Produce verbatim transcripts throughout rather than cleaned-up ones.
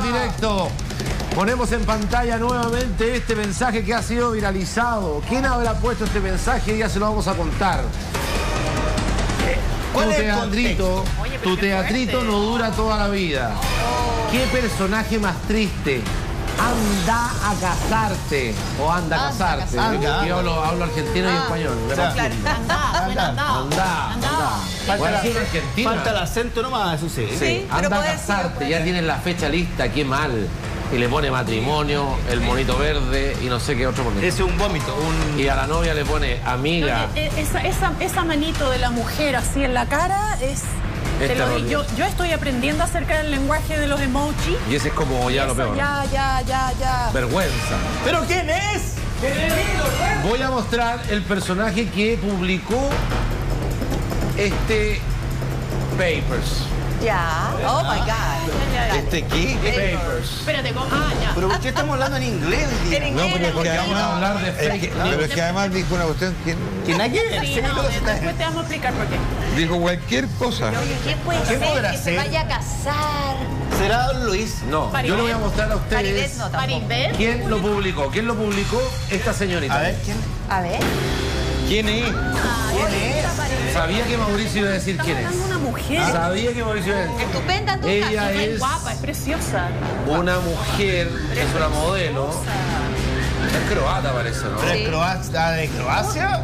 directo. Ponemos en pantalla nuevamente este mensaje que ha sido viralizado. ¿Quién habrá puesto este mensaje? Ya se lo vamos a contar. Tu teatrito, tu teatrito no dura toda la vida. ¿Qué personaje más triste? Anda a casarte. O anda a casarte. Yo hablo, hablo argentino y español. Claro. Anda, anda, anda. Falta, falta el acento nomás, eso sí. Sí, anda a casarte. Ya tienes la fecha lista, qué mal. Y le pone matrimonio, el monito verde y no sé qué otro monito. Ese es un vómito. Un... Y a la novia le pone amiga. No, esa, esa, esa manito de la mujer así en la cara es... es lo, yo, yo estoy aprendiendo acerca del lenguaje de los emojis. Y ese es como ya lo peor. Ya, ya, ya, ya. Vergüenza. ¿Pero quién es? Voy a mostrar el personaje que publicó este Papers. Ya. Oh my God. ¿Este qué? Papers. Espérate, ¿cómo? Ah, ya. ¿Pero por qué estamos hablando en inglés? En inglés, No, pero porque vamos a hablar de fake. Es que, pero es que además dijo una cuestión que Que nada que ver. Sí, Sí, no, no, después te vamos a explicar por qué. dijo cualquier cosa. Oye, ¿qué puede ¿Qué ser podrá que se ser? vaya a casar? ¿Será Don Luis? No, yo le voy a mostrar a Paribet ustedes no tampoco. Paribet. quién lo publicó. ¿Quién lo publicó? Esta señorita. A ver, ¿quién? A ver. ¿Quién es? ¿Quién es? Sabía que Mauricio iba a decir quién Estamos es. hablando de una mujer. Sabía que Mauricio iba a decir. Estupenda en tu Ella caso. Es es guapa, es preciosa. una mujer, es una modelo. Es croata parece, ¿no? ¿Pero Sí. es croata de Croacia?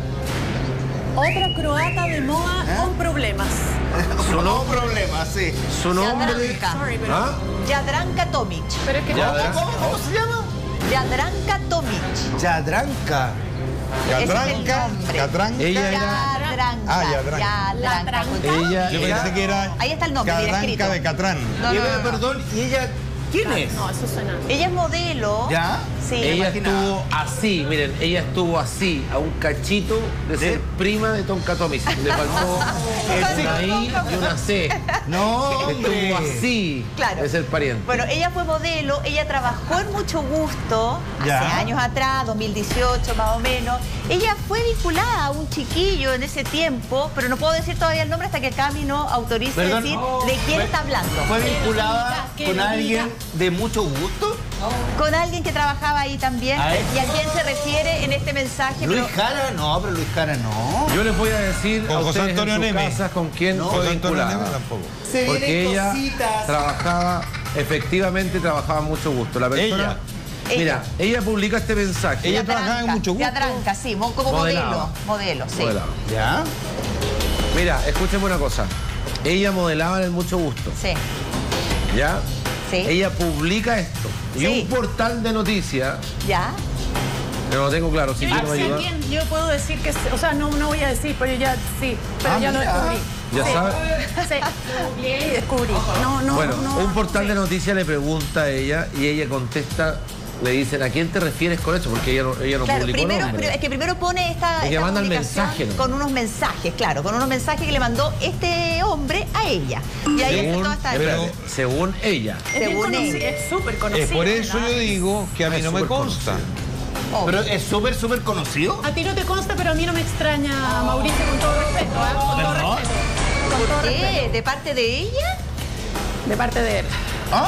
Otra croata de moda con problemas. Su, No no- problema, sí. su nombre... Jadranka. Sorry, pero... ¿Ah? Jadranka Tomic. Pero es que... Ya, ¿Cómo, verás. cómo, cómo se llama? Jadranka Tomic. Yadranka. Ese es el Catranca. nombre. Catranca. Ella era... Jadranka. Ah, Jadranka. Jadranka. con- Ella Yo era... pensé que era Ahí está el nombre, bien escrito. Catranca de Catrán. No, Y no, ella, no, no. perdón, ¿y ella quién es? No, eso suena... Ella es modelo. ¿Ya? Sí. Ella imaginaba. estuvo así, miren, ella estuvo así, a un cachito de ser ¿Sí? prima de Tonka Tomis. Le faltó una I y una C. No, hombre. Estuvo así Claro. de ser pariente. Bueno, ella fue modelo, ella trabajó en Mucho Gusto hace Ya. años atrás, dos mil dieciocho más o menos. Ella fue vinculada a un chiquillo en ese tiempo, pero no puedo decir todavía el nombre hasta que Cami no autorice Perdón. decir de quién está hablando. ¿Fue vinculada Que con lo diga. alguien de mucho gusto? Con alguien que trabajaba ahí también. ¿A él? ¿Y a quién se refiere en este mensaje? ¿Luis Pero- Jara? No, pero Luis Jara no. Yo les voy a decir Con a José ustedes Antonio en sus Neme. casas con quién No, fue José Antonio vinculada. Neme tampoco. Se Porque vienen ella cositas. trabajaba, efectivamente trabajaba mucho gusto. La persona, Ella. mira, ella publica este mensaje. Ella trabajaba en Mucho Gusto. Jadranka, sí, mo- como Modelaba. modelo. Modelo, sí. Modelaba. ¿Ya? Mira, escúcheme una cosa. Ella modelaba en el Mucho Gusto, Sí, ¿ya? sí. Ella publica esto. Y Sí. un portal de noticias, ¿Ya? que no lo tengo claro, si Yo, quiero ya sé ayudar. quién, yo puedo decir que... O sea, no, no voy a decir, pero ya sí. Pero Ah, ya lo mira. descubrí. Ya Sí. sabe. Sí, sí, descubrí. No, no, Bueno, no, un portal sí. de noticias le pregunta a ella y ella contesta, le dicen, ¿a quién te refieres con eso? Porque ella no, ella no Claro, publicó primero, nombre. pero es que primero pone esta, Es que esta manda el comunicación mensaje, ¿no? con unos mensajes, claro, con unos mensajes que le mandó este hombre a ella. Y ahí está según, toda esta... espérate, según ella. Es bien según conocida, ella. es súper conocida. Es por eso yo digo que a mí Es no me súper consta. Oh. Pero es súper, súper conocido. A ti no te consta, pero a mí no me extraña, Mauricio, con todo respeto, ¿eh? Con todo ¿Perdón? respeto. Con todo ¿Qué? respeto. ¿De parte de ella? De parte de él.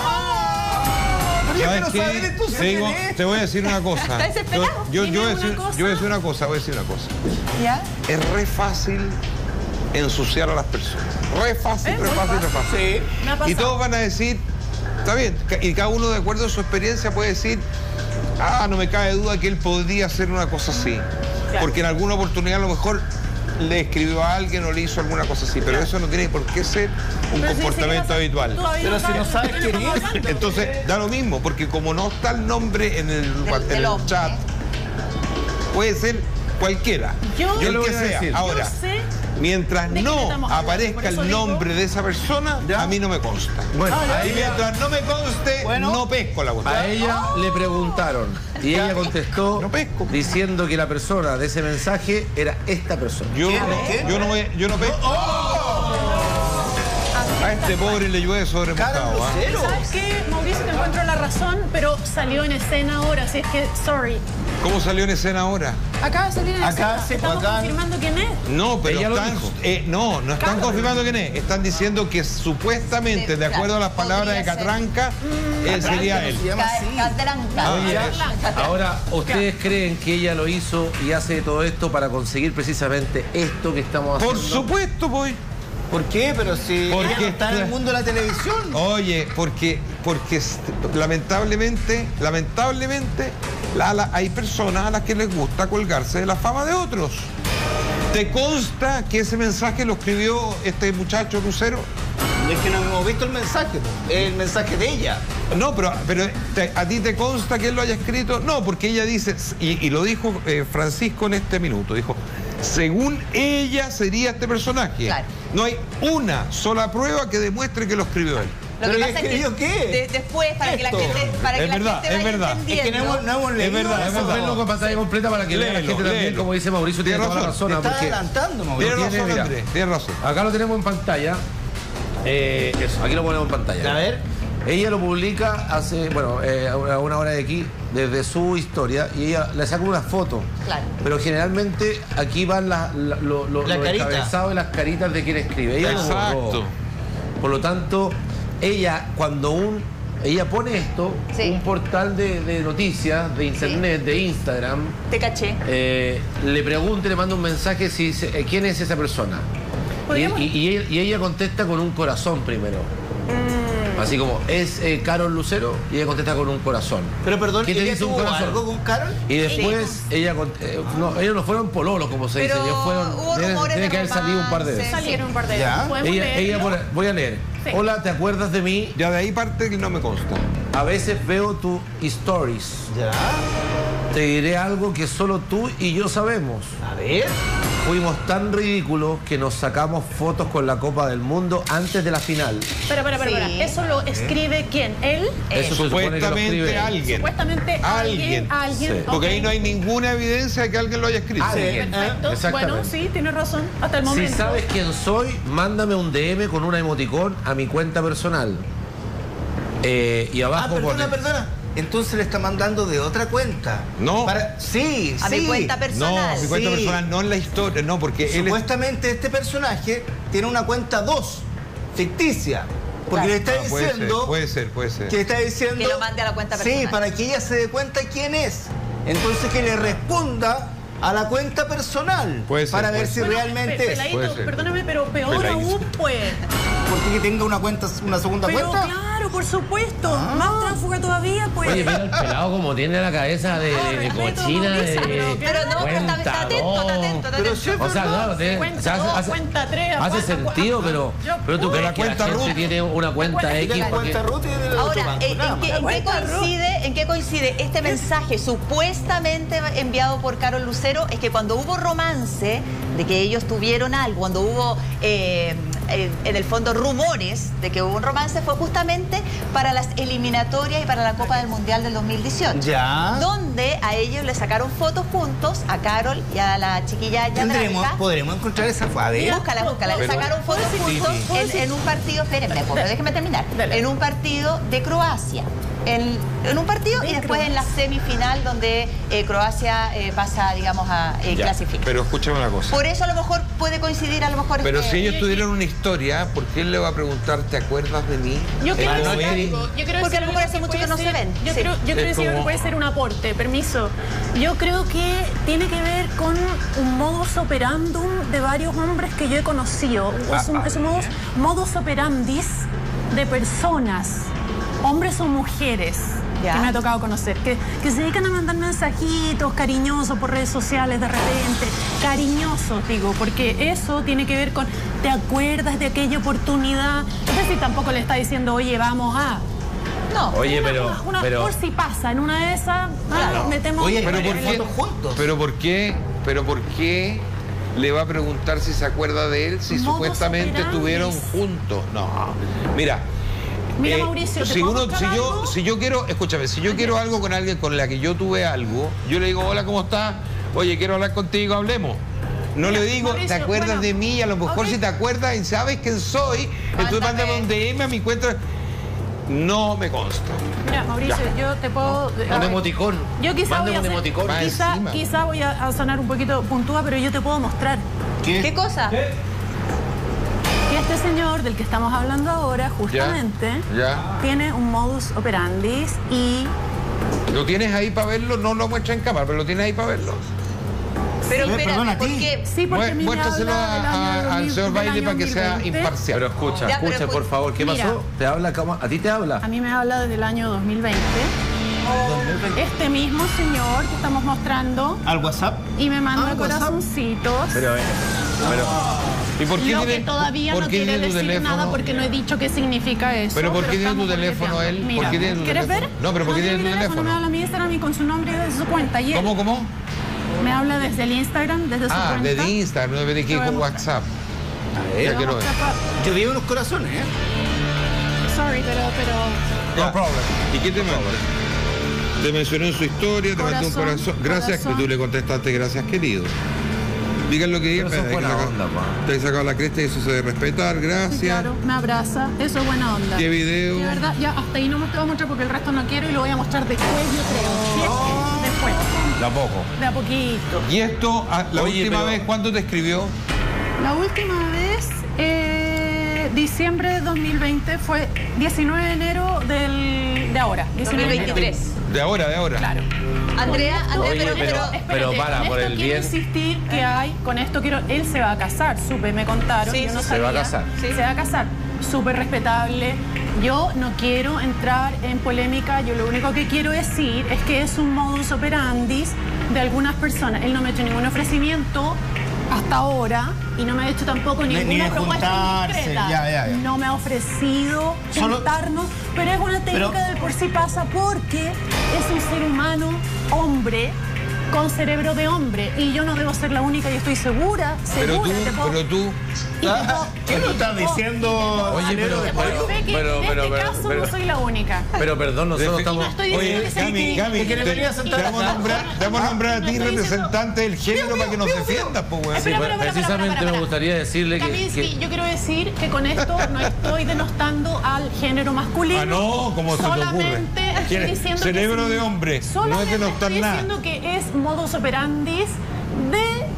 ¡Ah! Pero yo ¿Sabes quiero qué? saber entonces Te, digo- quién es. te voy a decir una cosa. ¿Está desesperado? Yo, yo, Dime voy a una decir, cosa. yo voy a decir una cosa, voy a decir una cosa. ¿Ya? Es re fácil ensuciar a las personas. Re fácil, Es re muy fácil, re fácil. fácil. Sí. Me ha Y pasado. todos van a decir, está bien, ca- y cada uno de acuerdo a su experiencia puede decir, ah, no me cabe duda que él podría hacer una cosa así. Claro. Porque en alguna oportunidad a lo mejor le escribió a alguien o le hizo alguna cosa así, pero eso no tiene por qué ser un Pero si comportamiento siquiera- habitual. todavía Pero si no sabes de quién lo que es, estamos hablando. Entonces, da lo mismo, porque como no está el nombre en el, Del- en del el hombre. chat, puede ser cualquiera. Yo- Yo el le voy que a sea. decir. Ahora, Yo sé mientras de quién no estamos hablando, por aparezca eso el digo- nombre de esa persona, ¿Ya? a mí no me consta. Bueno, Ah, ya. a Y ella, mientras no me conste, Bueno. no pesco la cuestión. a ella le preguntaron y ella contestó No pesco. diciendo que la persona de ese mensaje era esta persona. Yo, ¿Quién? no, ¿Quién? yo no voy, yo no pesco. ¡Oh! A esta este pobre le llueve sobre mojado. ¿Ah? ¿Sabes qué, Mauricio? Te encuentro la razón, pero salió en escena ahora, así es que, sorry. ¿Cómo salió en escena ahora? Acaba de salir en Acá, escena. sí, Estamos acá. confirmando quién es. No, pero Ella lo están, dijo. eh, no, no están Claro. confirmando quién es. Están diciendo que supuestamente, Sí, de acuerdo a las claro, palabras de podría ser. Catranca, eh, sería él. Se llama así. Catranca. Oye, Blanca. ahora, ¿ustedes creen que ella lo hizo y hace todo esto para conseguir precisamente esto que estamos haciendo? Por supuesto, pues. ¿Por qué? Pero si Porque ella no está en el mundo de la televisión. Oye, porque, porque s- lamentablemente, lamentablemente, la- la- hay personas a las que les gusta colgarse de la fama de otros. ¿Te consta que ese mensaje lo escribió este muchacho Lucero? Es que no hemos visto el mensaje, po. El mensaje de ella. No, pero, pero te- ¿a ti te consta que él lo haya escrito? No, porque ella dice, y, y lo dijo eh, Francisco en este minuto, dijo, según ella sería este personaje. Claro. No hay una sola prueba que demuestre que lo escribió él. Lo que ¿Pero pasa es que escribió qué? de- después, para que la Esto. gente, para que Es la verdad, gente es vaya verdad. entendiendo. Es que no hemos, no hemos leído verdad, es eso. verdad. Verlo con pantalla completa para que vea la Léelo, gente también, léelo. como dice Mauricio, tiene Tiene toda la razón, razón. Te está porque adelantando, Tienes Mauricio. tiene, razón, mira. Andrés, tienes razón. acá lo tenemos en pantalla. Eh, eso, aquí lo ponemos en pantalla. A ver. Ella lo publica hace, bueno, eh, a una hora de aquí, desde su historia, y ella le saca una foto. Claro. Pero generalmente aquí van las- la, lo- lo- La los carita. encabezados y las caritas de quien escribe. Ella lo borró. Exacto. Por lo tanto, ella cuando un ella pone esto, Sí. un portal de, de noticias, de internet, de Instagram, Te caché. eh, le pregunta y le manda un mensaje si dice, eh, quién es esa persona. Y, ¿Podríamos? y- y ella, y ella contesta con un corazón primero. Mm. Así como, ¿es eh, Carol Lucero? Y ella contesta con un corazón. Pero perdón, ¿Qué te ¿ella dice un tuvo corazón? algo con Carol? Y después ella cont- eh, no, ellos no fueron pololos, como se Pero dice. Ellos fueron. hubo Tiene, rumores tiene de que haber salido un par de romance. veces. Salieron un par de Ya. veces. ¿Podemos Ella, ella leerlo? por- voy a leer. Sí. Hola, ¿te acuerdas de mí? Ya de ahí parte que no me consta. A veces veo tus stories. Ya. Te diré algo que solo tú y yo sabemos. A ver. Fuimos tan ridículos que nos sacamos fotos con la Copa del Mundo antes de la final. Espera, espera, espera, Sí. espera. ¿Eso lo escribe quién? ¿Él? Eso se supone que lo Supuestamente escribe. alguien. Supuestamente alguien. Alguien. Alguien. Sí. Porque ok. ahí no hay ninguna evidencia de que alguien lo haya escrito. Alguien. Perfecto. Exactamente. Bueno, sí, tienes razón. Hasta el Si momento. sabes quién soy, mándame un D M con una emoticón a mi cuenta personal. Eh, y Ah, abajo perdona, pone... perdona. Entonces le está mandando de otra cuenta. No. Para... Sí, A sí. mi cuenta No, personal. mi cuenta Sí. personal, no en la historia, no, porque él es... Supuestamente este personaje tiene una cuenta dos, ficticia. Porque Claro. le está Ah, puede diciendo... ser, puede ser, puede ser. Que le está diciendo... Que lo mande a la cuenta Sí, personal. para que ella se dé cuenta quién es. Entonces que le responda a la cuenta personal. Puede ser, Para puede ver si ser. Bueno, realmente pe- es. peladito, Puede ser. perdóname, pero peor Peladito. aún, pues. Porque que tenga una cuenta, una segunda Pero cuenta. claro, por supuesto. Más tránsfuga todavía, pues. Oye, mira el pelado como tiene la cabeza de, de- de Respeto, cochina, de, Mauricio, pero- de Pero no, pero está, está atento, está atento, está Pero atento. sí, O sea, claro, tiene- Cuenta o sea, dos, hace, cuenta tres, hace cuatro, sentido, cuatro. pero, Yo- pero tú Uy, crees la que la cuenta gente Ruth. tiene una cuenta cuenta- X Tiene la porque... cuenta Ruth y de otro Ahora, banco, ¿en, nada en qué, más. en qué Cuenta, Ruth. coincide, ¿en qué coincide este mensaje supuestamente enviado por Carol Lucero? Es que cuando hubo romance, de que ellos tuvieron algo, cuando hubo eh, eh, en el fondo rumores de que hubo un romance, fue justamente para las eliminatorias y para la Copa del Mundial del dos mil dieciocho. Ya. Donde a ellos le sacaron fotos juntos, a Carol y a la chiquilla Tendremos, Yadranka. podremos encontrar esa fue. A ver. Búscala, búscala. Le Pero- sacaron fotos ¿Puedo decir? juntos ¿Puedo en, decir? en un partido, espérenme, pero déjeme terminar. Dale. En un partido de Croacia. En, en un partido De y después en la Croacia. semifinal donde eh, Croacia eh, pasa, digamos, a eh, Ya, clasificar. pero escúchame una cosa. Por eso a lo mejor puede coincidir, a lo mejor... Pero este- si ellos tuvieron una historia, ¿por qué él le va a preguntar, ¿te acuerdas de mí? Yo quiero Ah, decir no, algo. Yo quiero Porque decir a lo mejor algo hace mucho puede que no se ser- ven. Yo Sí. creo, yo quiero Es decir algo como- que puede ser un aporte, permiso. Yo creo que tiene que ver con un modus operandum de varios hombres que yo he conocido. Es un, es un modus, modus operandis de personas, hombres o mujeres, Ya. que me ha tocado conocer, que, que se dedican a mandar mensajitos cariñosos por redes sociales de repente, cariñosos digo, porque eso tiene que ver con, ¿te acuerdas de aquella oportunidad? Es decir, tampoco le está diciendo, oye, vamos a... No. Oye, Una- pero... una- una- pero por si pasa, en una de esas, Claro. ah, metemos... Oye, Pero varias ¿por qué? fotos juntos. Pero ¿por qué? Pero ¿por qué le va a preguntar si se acuerda de él si Modus supuestamente operandi. estuvieron juntos? No. Mira. Mira, eh, Mauricio, ¿te si, puedo uno, contar si, yo, algo? si yo quiero, escúchame, si yo quiero algo con alguien con la que yo tuve algo, yo le digo, hola, ¿cómo estás? Oye, quiero hablar contigo, hablemos. No Mira, le digo, Mauricio, ¿te acuerdas bueno, de mí? Y a lo mejor ok. si te acuerdas y sabes quién soy, entonces Mándame. mándame un D M a mi cuenta. No me consta. Mira, Mauricio, yo te puedo... Un emoticón. Yo quizá voy Mándame a un hacer- emoticón. Va Quizá, encima. quizá voy a, a sonar un poquito puntúa, pero yo te puedo mostrar ¿Qué cosa? que este señor del que estamos hablando ahora, justamente, Ya. tiene un modus operandi y... ¿Lo tienes ahí para verlo? No lo muestra en cámara, pero lo tienes ahí para verlo. Pero Sí, espérate, perdona, a ¿por ti. qué? Sí, porque a mí me Muéstraselo habla del a- año a- dos al mil señor del Baile año para que sea dos mil veinte. imparcial. Pero escucha, Ya, pero escucha, escu- por favor. ¿Qué Mira. pasó? ¿Te habla? ¿Cómo? ¿A ti te habla? A mí me habla desde el año dos mil veinte. Este mismo señor que estamos mostrando ¿Al WhatsApp? y me manda Ah, WhatsApp. corazoncitos. Pero, eh, pero, ¿Y por qué Lo tiene- que todavía por no qué quiere tiene tu decir teléfono? nada porque no he dicho qué significa eso. ¿Pero por qué tiene estamos tu teléfono él? borreteando. ¿Por qué tiene tu ¿Quieres teléfono? ver? No, pero ¿por qué tiene tu mi teléfono? Me habla mi Instagram y con su nombre y desde su cuenta. Y él ¿Cómo, cómo? me habla desde el Instagram, desde su Ah, cuenta. desde Instagram, no de que Te voy a con mostrar. WhatsApp. Te Ya voy a quiero ver. mostrar pa- Yo vi unos corazones, ¿eh? Sorry, pero... pero... No problem. ¿Y qué te manda? Te mencionó en su historia, te mandó un Corazón, corazón. Gracias, corazón. que tú le contestaste, gracias, querido. Digan lo que digan, Pero eso es pero hay que buena sacar- onda, pa. te he sacado la cresta y eso se debe respetar, Sí, gracias. claro, me abraza. Eso es buena onda. ¿Qué video? De verdad, ya hasta ahí no me te voy a mostrar porque el resto no quiero y lo voy a mostrar después, yo creo. Si es que después. de a poco. De a poquito. Y esto, ah, la Oye, última pero- vez, ¿cuándo te escribió? La última vez, eh, diciembre de dos mil veinte, fue diecinueve de enero del, de ahora. dos diecinueve mil de enero. veintitrés. De ahora, de ahora. Claro. Andrea, Andrea, Oye, pero, pero- pero, Espérate, pero para, con por esto el quiero bien. insistir que hay, con esto quiero, él se va a casar, supe, me contaron, Sí, yo no sí, sabía. se va a casar. Sí. Se va a casar, súper respetable. Yo no quiero entrar en polémica, yo lo único que quiero decir es que es un modus operandi de algunas personas. Él no me ha hecho ningún ofrecimiento hasta ahora y no me ha hecho tampoco Ni- ninguna ni de propuesta juntarse, concreta. ya, ya, ya. No me ha ofrecido Solo- juntarnos, pero es una técnica Pero- del por sí pasa porque es un ser humano, hombre, con cerebro de hombre. Y yo no debo ser la única, y estoy segura, Pero segura. tú, te puedo- pero tú, y te puedo- ¿Qué tú estás y te puedo- diciendo? Oye, pero- te puedo pero- decir que pero- en pero- este pero- caso pero- no soy la única. Pero perdón, nosotros Defi- estamos... No estoy diciendo oye, que sea Gami, que- Gami, que te, debería sentar te vamos a acá. nombrar, te vamos a nombrar a ti No estoy diciendo- representante del género para que nos defiendas, pues, weón. Espera, espera, espera, espera, Precisamente espera, espera. me gustaría decirle que... Kaminsky, que- yo quiero decir que con esto no estoy denostando al género masculino. Ah, no, ¿cómo se te ocurre? Solamente estoy ¿Quién es? diciendo Cerebro que de hombre, no es solamente denostar estoy nada. diciendo que es modus operandi de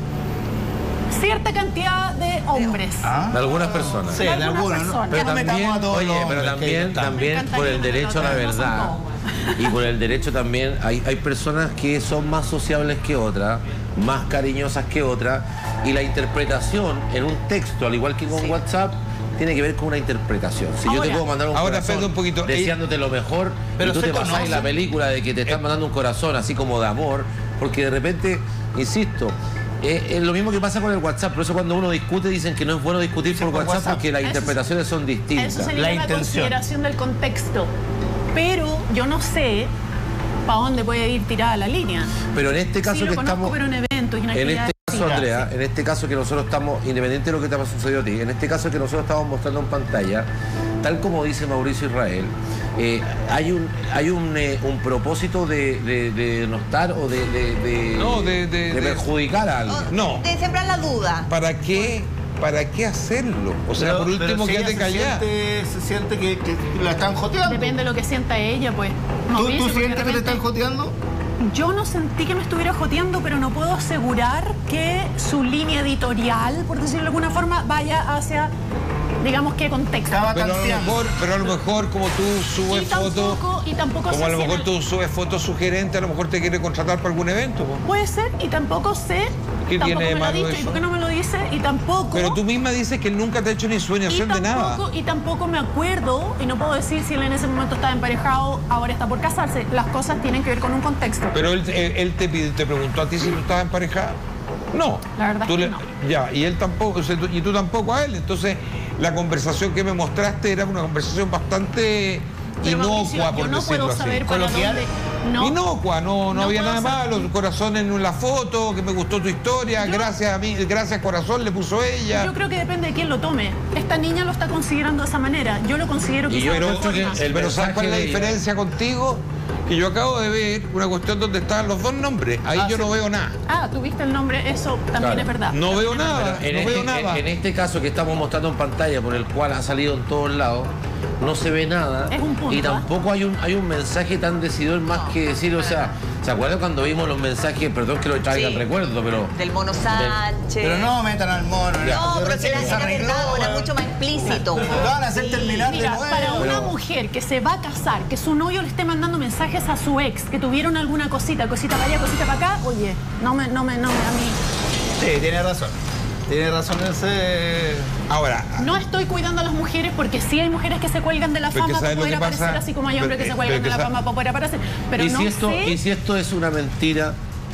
cierta cantidad de hombres. ¿Ah? de algunas personas. Sí, de algunas algunos, ¿no? personas. Pero No metamos también, a todos oye, los pero hombres que también, están. también Me por el encantaría derecho a la meterlo, no son verdad todos. y por el derecho también hay, hay personas que son más sociables que otras, más cariñosas que otras, y la interpretación en un texto, al igual que con WhatsApp, tiene que ver con una interpretación. Si yo te Ahora- puedo mandar un Ahora, corazón espérate un poquito. deseándote lo mejor, Pero y tú se te pasás conocen. la película de que te están mandando un corazón así como de amor, porque de repente, insisto, eh, es lo mismo que pasa con el WhatsApp. Por eso cuando uno discute dicen que no es bueno discutir por, por WhatsApp, WhatsApp. porque las Eso- interpretaciones son A distintas. eso se le La llama intención. consideración del contexto. Pero yo no sé para dónde puede ir tirada la línea. Pero en este caso Sí, lo que conozco, estamos... pero en eventos y en En actividades este caso, así. Andrea, en este caso que nosotros estamos, independiente de lo que te ha sucedido a ti, en este caso que nosotros estamos mostrando en pantalla, tal como dice Mauricio Israel, eh, hay un hay un, eh, un propósito de, de, de denostar o de, de, de- No, de- de- de- perjudicar a alguien. No. De sembrar la duda. ¿Para qué? ¿Para qué hacerlo? O sea, Pero- por último, pero si quédate ella callada. Se siente, se siente que, que la están joteando. Depende de lo que sienta ella, pues. ¿Tú, Mauricio, ¿tú porque sientes que te realmente están joteando? Yo no sentí que me estuviera joteando, pero no puedo asegurar que su línea editorial, por decirlo de alguna forma, vaya hacia, digamos, qué contexto. Estaba Pero a lo tanteando. mejor, pero a lo mejor como tú subes Y fotos, tampoco, y tampoco como sé a lo si en mejor el- tú subes fotos sugerentes, a lo mejor te quiere contratar para algún evento. po. Puede ser, y tampoco sé, ¿Qué tampoco tiene de me lo ha malo dicho, eso? y por qué no me lo dice, y tampoco... Pero tú misma dices que él nunca te ha hecho ni y sueñación de nada. tampoco, y tampoco me acuerdo, y no puedo decir si él en ese momento estaba emparejado, ahora está por casarse. Las cosas tienen que ver con un contexto. Pero él, él, él te, pide- te preguntó a ti si tú estabas emparejada. No. La verdad Tú es que le- no. Ya, y él tampoco, o sea, tú- y tú tampoco a él. Entonces, la conversación que me mostraste era una conversación bastante Pero, Mauricio, inocua, por yo no decirlo puedo así. saber para Coloquial. dónde... No, Inocua, no, no, No había puedo nada saber. malo, corazón en la foto, que me gustó tu historia, Yo- gracias a mí, gracias corazón, le puso ella. Yo creo que depende de quién lo tome. Esta niña lo está considerando de esa manera. Yo lo considero Y quizá yo de creo otra que forma. el Pero ¿sabes cuál es la mensaje de ella- diferencia contigo? que yo acabo de ver una cuestión donde estaban los dos nombres. Ahí Ah, yo sí. no veo nada. Ah, tuviste el nombre, eso también Claro. es verdad. No veo También es nada. verdad. En, no este, veo nada. en- en este caso que estamos mostrando en pantalla, por el cual ha salido en todos lados, no se ve nada. Es un punto, y ¿eh? tampoco hay un, hay un mensaje tan decidor más que decir, o sea, ¿se acuerdan cuando vimos los mensajes? Perdón que lo traiga al Sí. recuerdo, pero... Del mono Sánchez. Pero no metan al mono. No, pero si recién era, se era arregló, verdad, era weón. mucho más explícito. Lo van a hacer Sí. terminar de Mira, nuevo. para una Pero- mujer que se va a casar, que su novio le esté mandando mensajes a su ex, que tuvieron alguna cosita, cosita para allá, cosita para acá, oye, no me, no me, no me, a mí. Sí, tiene razón. Tiene razón ese... Ahora, No estoy cuidando a las mujeres porque sí hay mujeres que se cuelgan de la Pero que fama para ¿sabes lo poder que pasa? aparecer, así como hay Pero- hombres que se eh, cuelgan pero de que la sa- fama para poder aparecer. Pero ¿Y, no si esto, sé... ¿Y si esto es una mentira?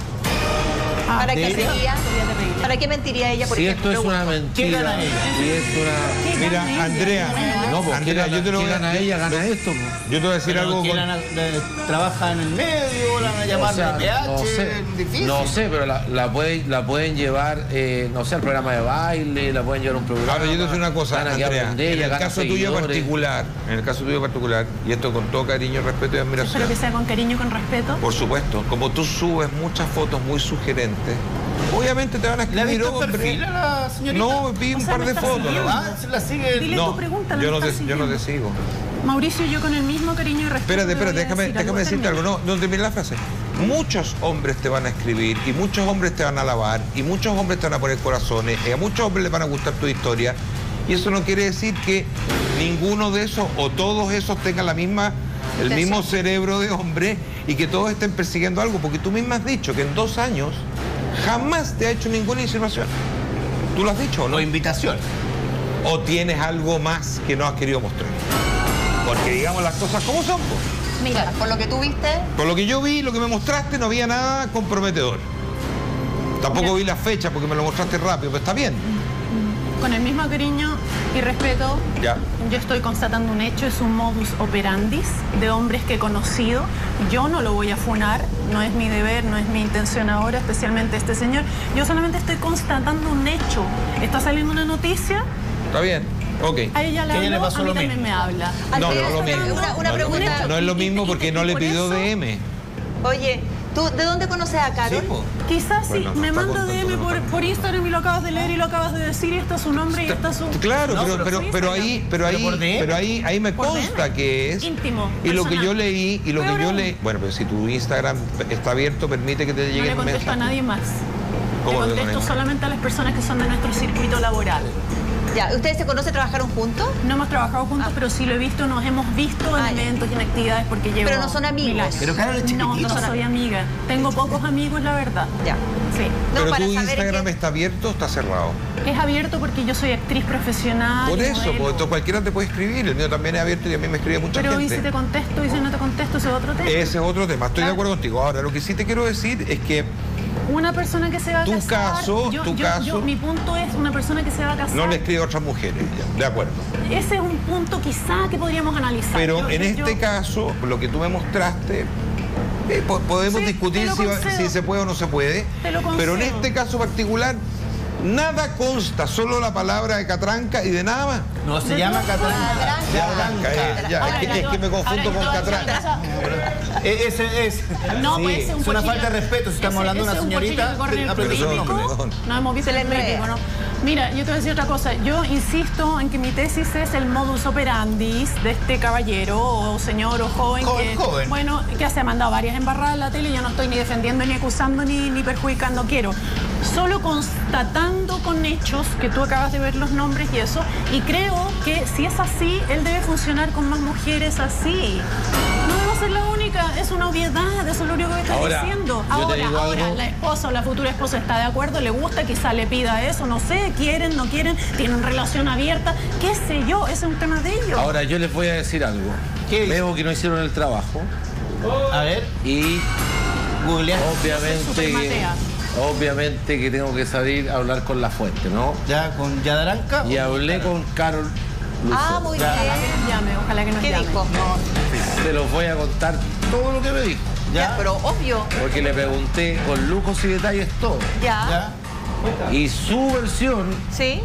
Ah, ¿Para qué ¿de ella? sería? sería terrible. ¿Para qué mentiría ella? Por Si ejemplo? esto es una Pregunto. ¿Qué mentira, gana ella? si es una... ¿Qué mira, gana ella? Andrea, Bueno, No, pues, Andrea, ¿qué yo te lo gana, voy a- ¿qué gana ella? ¿Gana esto? pues. yo te voy a decir Pero algo ¿qué con- gana? De- trabaja en el medio, la van a llamar O sea, de P H, no sé, difícil. no sé, pero la, la, pueden, la pueden llevar, eh, no sé, al programa de baile, la pueden llevar a un programa. Ahora yo te voy a decir una cosa, gana que Andrea, hablen de ella, en el gana caso tuyo seguidores. particular, en el caso tuyo particular, y esto con todo cariño, respeto y admiración. Espero que sea con cariño y con respeto. Por supuesto, como tú subes muchas fotos muy sugerentes, obviamente te van a ¿Le ha escribir visto el hombre. perfil a la señorita? No, vi O un sea, par me de está fotos. siguiendo. ¿no? Ah, se la sigue... Dile No, tu pregunta, la yo no, estás te, yo no te siguiendo. sigo. Mauricio, yo con el mismo cariño y respeto. Espérate, te espérate, voy a déjame, decir déjame decirte algo. Termina. No, no termine la frase. Muchos hombres te van a escribir y muchos hombres te van a alabar y muchos hombres te van a poner corazones y a muchos hombres les van a gustar tu historia. Y eso no quiere decir que ninguno de esos o todos esos tengan la misma, el Intención. mismo cerebro de hombre y que todos estén persiguiendo algo. Porque tú misma has dicho que en dos años jamás te ha hecho ninguna insinuación. ¿Tú lo has dicho o no? O invitación. ¿O tienes algo más que no has querido mostrar? Porque digamos las cosas como son. po. Mira, por lo que tú viste, Por lo que yo vi, lo que me mostraste, no había nada comprometedor. Tampoco vi la fecha porque me lo mostraste rápido, pero está bien. Con el mismo cariño y respeto, Ya. yo estoy constatando un hecho, es un modus operandis de hombres que he conocido. Yo no lo voy a funar, no es mi deber, no es mi intención ahora, especialmente este señor. Yo solamente estoy constatando un hecho. Está saliendo una noticia, Está bien. Ok. a ella le Que ella le habló, pasó a mí lo también mismo. me habla. No, no, Andrea, lo mismo. una, una No, lo pregunta. mismo. No es lo mismo porque no le Y- y- pidió y por D M. Oye, ¿tú de dónde conoces a Carol? Sí, po. Quizás Bueno, sí, no me está manda contando, D M no por, está. por Instagram y lo acabas de leer y lo acabas de decir y está su nombre y está su... Claro, No, pero, pero pero, sí, pero sí, ahí, pero pero ahí, por D M. pero ahí, ahí me Por consta D M. que es Íntimo, y lo que personal. yo leí y lo que Peor yo aún. leí. Bueno, pero si tu Instagram está abierto, permite que te No llegue le un contesto a mensaje. nadie más. Le ¿Cómo que contesto con él? solamente a las personas que son de nuestro circuito laboral. Ya, ¿ustedes se conocen, trabajaron juntos? No hemos trabajado juntos, Ah. pero sí lo he visto, nos hemos visto en Ah, ya. eventos y en actividades porque llevo... Pero no son amigos. mil años. Pero Carol es No, chiquitito. no soy amiga. Tengo pocos amigos, la verdad. Ya. Sí. No, Pero para tu saber Instagram que- está abierto o está cerrado. Es abierto porque yo soy actriz profesional. Por y eso, modelo. porque cualquiera te puede escribir. El mío también es abierto y a mí me escribe mucha Pero ¿y gente. si te contesto y si no te contesto? Ese es otro tema. Ese es otro tema, estoy Claro. de acuerdo contigo. Ahora, lo que sí te quiero decir es que Una persona que se va a Tu casar... caso, yo, tu yo- caso- yo- mi punto es una persona que se va a casar... no le escribe a otras mujeres, ya, de acuerdo. Ese es un punto quizá que podríamos analizar. Pero Yo- en yo- este yo- caso, lo que tú me mostraste, eh, po- podemos Sí, discutir te lo si, va- concedo. si se puede o no se puede. Te lo Pero en concedo. este caso particular, nada consta, solo la palabra de catranca y de nada más. No, se De llama todas Catranca. Catranca, eh, ya, Ahora, es que, ya, es yo- que me confundo ahora, con yo- catranca. E- Ese es. No, sí, puede ser un es una cuchillo. falta de respeto. Si estamos Ese- hablando de ese una es un cuchillo señorita. que corre en el ah, pero Club eso Hípico. no. Perdón. No hemos visto Se le el Club enreda. Hípico, ¿no? Mira, yo te voy a decir otra cosa. Yo insisto en que mi tesis es el modus operandi de este caballero o señor o joven, Joven, que, joven. bueno, que se ha mandado varias embarradas en la tele. Yo no estoy ni defendiendo, ni acusando, ni, ni perjudicando. Quiero solo constatando con hechos que tú acabas de ver los nombres y eso. Y creo que si es así, él debe funcionar con más mujeres así. No debo ser la única, es una obviedad, eso es lo único que estoy Ahora, diciendo. yo te Ahora, digo ahora, algo. la esposa o la futura esposa está de acuerdo, le gusta, quizá le pida eso, no sé, quieren, no quieren, tienen relación abierta, qué sé yo, ese es un tema de ellos. Ahora, yo les voy a decir algo. ¿Qué dice? Veo que no hicieron el trabajo A ver, y googlear. obviamente Súper que, matea. obviamente que tengo que salir a hablar con la fuente, ¿no? Ya con Yadaranca. Y hablé con Carol Lucero. Ah, muy bien. Ojalá que nos llame, ojalá que nos ¿Qué llame. dijo? Se los voy a contar todo lo que me dijo. Ya, Ya, pero obvio. Porque le pregunté con lujos y detalles todo. Ya. ya. Y su versión ¿Sí?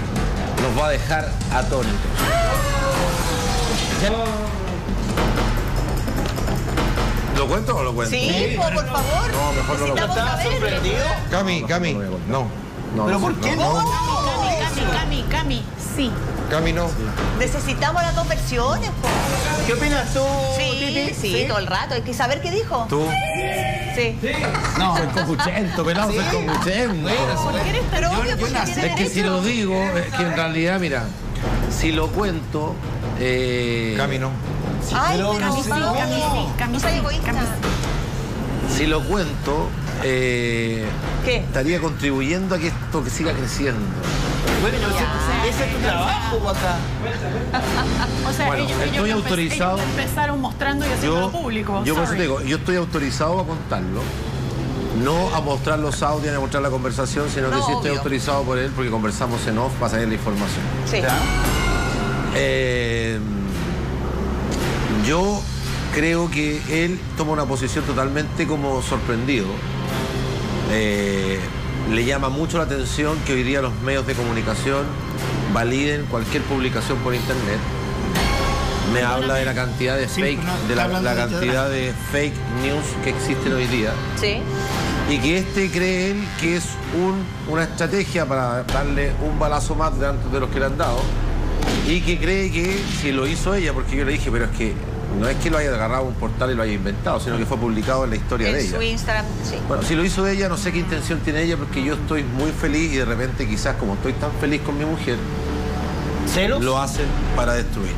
los va a dejar atónitos. Los ¿Lo cuento o no lo cuento? Sí, sí, por, por favor. No, mejor no lo cuento. ¿Estás sorprendido? Cami, Cami, no. No, ¿Pero no, por qué no? Cami, Cami, Cami, Cami, sí. Cami, no. Necesitamos las dos versiones, po. ¿Qué opinas tú, Sí, Titi? sí, todo el rato. Hay que saber qué dijo. ¿Tú? Sí. No, Soy copuchento, pelado, soy copuchento. ¿Por qué eres pero obvio? yo Porque nací- tienes Es que si derecho. lo digo, es que en realidad, mira, si lo cuento... Eh, Cami, no. Ay, pero pero no por sé, favor. Cami, sí, Cami, No seas sí, egoísta. Cami, Si lo cuento, eh, ¿Qué? estaría contribuyendo a que esto que siga creciendo. Bueno, ese, ese es tu trabajo, acá. O sea, Bueno, ellos, estoy ellos empe- autorizado. ellos empezaron mostrando y haciendo Yo, público. yo por eso Sorry. te digo, yo estoy autorizado a contarlo. No a mostrar los audios ni a mostrar la conversación, sino que No, sí estoy obvio. autorizado por él porque conversamos en off para saber la información. Sí. ¿Ya? Eh, yo creo que él toma una posición totalmente como sorprendido. Eh, le llama mucho la atención que hoy día los medios de comunicación validen cualquier publicación por internet. Me habla de la cantidad de Sí, fake, no, de la, está hablando la de cantidad de fake news que existen hoy día. Sí. Y que este cree él que es un, una estrategia para darle un balazo más de antes de los que le han dado. Y que cree que si lo hizo ella, porque yo le dije, pero es que no es que lo haya agarrado un portal y lo haya inventado, sino que fue publicado en la historia de En ella. su Instagram, sí. Bueno, si lo hizo ella, no sé qué intención tiene ella, porque yo estoy muy feliz y de repente quizás como estoy tan feliz con mi mujer, ¿Celos? lo hacen para destruirme.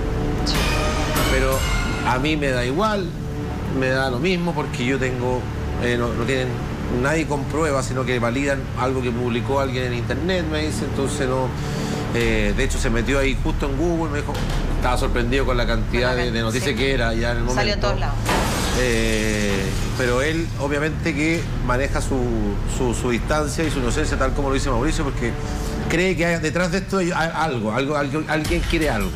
Pero a mí me da igual, me da lo mismo porque yo tengo, eh, no, no tienen, nadie comprueba, sino que validan algo que publicó alguien en internet, me dice, entonces no, eh, de hecho se metió ahí justo en Google, me dijo, estaba sorprendido con la cantidad de, de noticias Sí. que era ya en el momento. Salió en todos lados. Eh, pero él obviamente que maneja su, su, su distancia y su inocencia tal como lo dice Mauricio, porque cree que hay, detrás de esto hay algo, algo, algo, alguien quiere algo.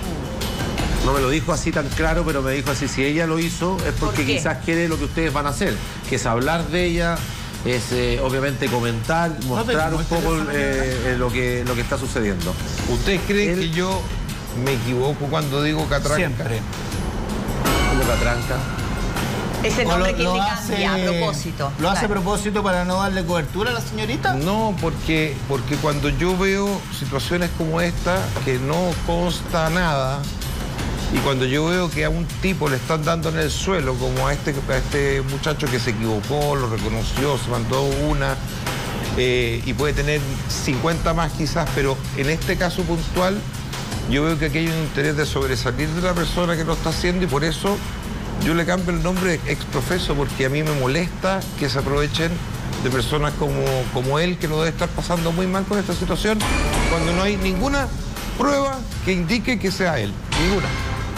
No me lo dijo así tan claro, pero me dijo así, si ella lo hizo es porque ¿Por qué? quizás quiere lo que ustedes van a hacer, que es hablar de ella, es eh, obviamente comentar, mostrar pero un no poco interesa eh, eh, lo, que, lo que está sucediendo. ¿Usted cree Él- que yo me equivoco cuando digo catranca? Siempre. Como Catranca. Es el ¿O nombre lo- que él lo le hace- cambia a propósito. ¿Lo hace a Claro. propósito para no darle cobertura a la señorita? No, porque, porque cuando yo veo situaciones como esta, que no consta nada, y cuando yo veo que a un tipo le están dando en el suelo, como a este, a este muchacho que se equivocó, lo reconoció, se mandó una, eh, y puede tener cincuenta más quizás, pero en este caso puntual, yo veo que aquí hay un interés de sobresalir de la persona que lo está haciendo y por eso yo le cambio el nombre de exprofeso, porque a mí me molesta que se aprovechen de personas como, como él, que lo debe estar pasando muy mal con esta situación, cuando no hay ninguna prueba que indique que sea él. Ninguna.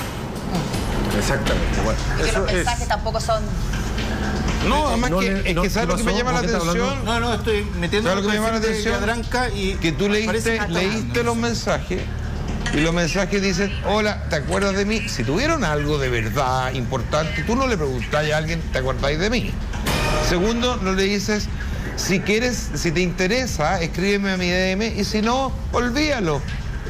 Exactamente. Bueno, Y que eso los es- mensajes tampoco son... No, además no que, le- es no, que ¿sabes ¿qué lo que me pasó? llama la ¿Por qué está atención? hablando? No, no, estoy metiendo ¿Sabes lo que me llama la atención? Catranca y Que tú parece leíste, que está leíste hablando. los mensajes y los mensajes dicen, hola, ¿te acuerdas de mí? Si tuvieron algo de verdad importante, tú no le preguntáis a alguien, ¿te acordáis de mí? Segundo, no le dices, si quieres, si te interesa, escríbeme a mi D M y si no, olvídalo.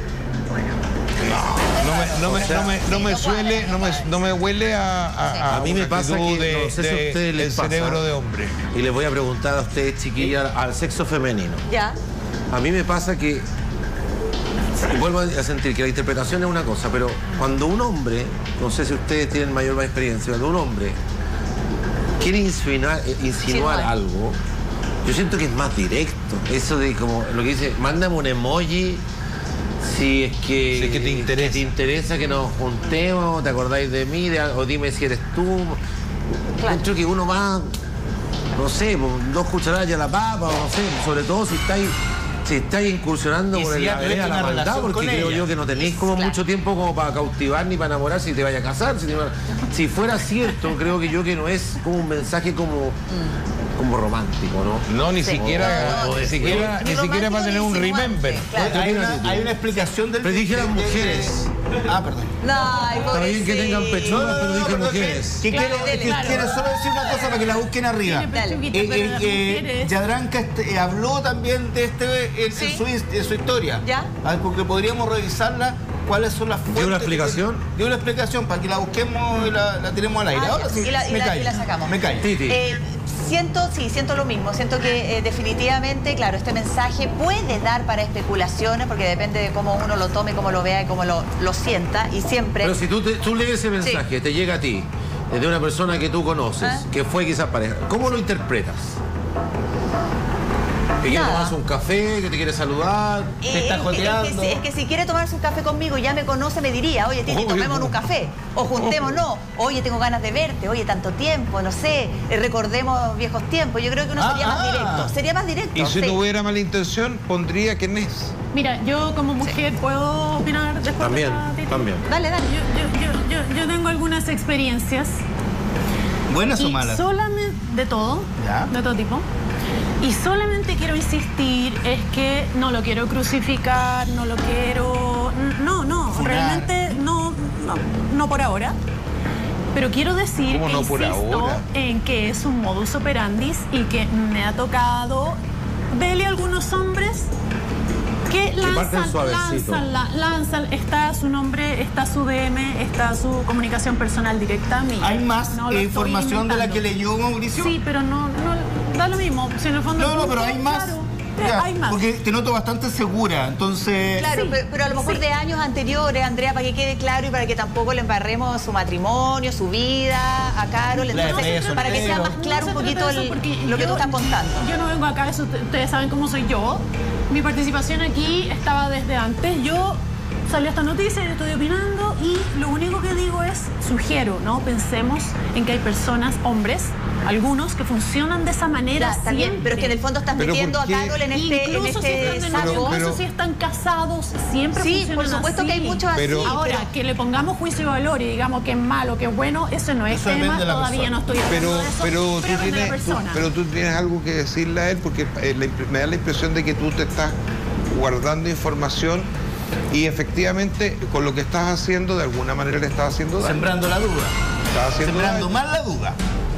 No, no me, no me, no me, no me suele, no me, no me huele a, a, A mí me una pasa actitud que, de, no sé si de- a ustedes les el pasa. cerebro de hombre. Y les voy a preguntar a ustedes, chiquillas, al sexo femenino. Ya. A mí me pasa que, y vuelvo a sentir que la interpretación es una cosa, pero cuando un hombre, no sé si ustedes tienen mayor más experiencia, cuando un hombre quiere insinuar, eh, insinuar Insinuar. algo, yo siento que es más directo. Eso de como lo que dice, mándame un emoji si es que, Si es que te interesa. que te interesa que nos juntemos, te acordáis de mí, de- o dime si eres tú. Claro. Encuentro que uno va, no sé, pues, dos cucharadas a la papa, o no sé, sobre todo si estáis, si estáis incursionando Y por si el ya la tuviste vereda de una la maldad, relación porque con creo ella. yo que no tenéis como Claro. mucho tiempo como para cautivar ni para enamorar si te vayas a casar. Si, te va- si fuera cierto, creo que yo que no es como un mensaje como, como romántico, ¿no? No, ni Sí. siquiera, No, no, ni ni- siquiera, ni ni siquiera para tener un romántico ni remember. insinuante, claro. Hay una, hay una explicación del... Pero dije las de- de- mujeres. Ah, perdón. Ay, Está bien que tengan pobrecito. pechugas, pero dije perdón, mujeres. Que, que Claro, quiero, dele, que claro. quiero solo decir una cosa para que la busquen arriba. Tiene Dale. pechuguita, Eh, pero eh, las eh, mujeres- Yadranca este, habló también de este en, Sí. en su, en su historia. ¿Ya? Ah, porque podríamos revisarla cuáles son las fuentes. ¿Dio una explicación? Dio una explicación para que la busquemos y la, la tiremos al aire. Ah, Ahora sí, y la, y me la- cae. y la sacamos. Me cae. Titi. Eh, siento, sí, siento lo mismo. Siento que eh, definitivamente, claro, este mensaje puede dar para especulaciones porque depende de cómo uno lo tome, cómo lo vea y cómo lo, lo sienta. Y siempre... Pero si tú, te- tú lees ese mensaje, te llega a ti, de una persona que tú conoces, ¿Ah? que fue quizás pareja, ¿cómo lo interpretas? ¿Que quiere Nada. tomarse un café, que te quiere saludar? Te Eh, está es que- joteando. Es que, si- es que si quiere tomarse un café conmigo y ya me conoce, me diría, oye, Titi, Obvio. tomémonos un café. O juntémonos. Oye, tengo ganas de verte. Oye, tanto tiempo, no sé. eh, Recordemos viejos tiempos. Yo creo que uno Ah, sería más ah. directo. Sería más directo. Y si sí. no hubiera mala intención, pondría quién es. Mira, yo como mujer puedo opinar después También, de la Titi? también. Dale, dale. Yo, yo, yo, yo, yo tengo algunas experiencias ¿Buenas o y malas? solamente de todo, Ya. de todo tipo. Y solamente quiero insistir es que no lo quiero crucificar, no lo quiero, no, no, Funar. realmente no, no, no por ahora. Pero quiero decir ¿Cómo e no por insisto ahora? en que es un modus operandi y que me ha tocado verle a algunos hombres que parten lanzan, suavecito. lanzan, la- lanzan, está su nombre, está su D M, está su comunicación personal directa a mí. ¿Hay más No lo eh, estoy información de la inventando. que leyó Mauricio? Sí, pero no, no da lo mismo. Si en el fondo No, no, el pero punto, hay más. claro, Ya, hay más. Porque te noto bastante segura, entonces... Claro, Sí, pero, pero a lo mejor sí. de años anteriores, Andrea, para que quede claro y para que tampoco le embarremos su matrimonio, su vida a Carol, La entonces, despedida para que sea soltero. más claro No un se poquito trata de el- eso porque lo que yo- tú estás contando. Yo no vengo acá, eso te- ustedes saben cómo soy yo. Mi participación aquí estaba desde antes. Yo salió esta noticia, yo estoy opinando y lo único que digo es, sugiero, ¿no? Pensemos en que hay personas, hombres, algunos que funcionan de esa manera Ya, está bien, siempre. pero es que en el fondo estás Pero metiendo a ¿por qué? Carol en este, en Incluso si este están de saco. novio, incluso Pero- si están casados, siempre Sí, funcionan por supuesto así. que hay muchos así. Pero- Ahora, que le pongamos juicio y valor y digamos que es malo, que es bueno, eso no es Eso depende tema, de la todavía persona. no estoy hablando Pero, de eso, pero, tú depende de la tienes, tú- persona. pero tú tienes algo que decirle a él porque eh, la impre- me da la impresión de que tú te estás guardando información y efectivamente con lo que estás haciendo de alguna manera le estás haciendo daño. Sembrando la duda. Estás haciendo Sembrando daño. más la duda.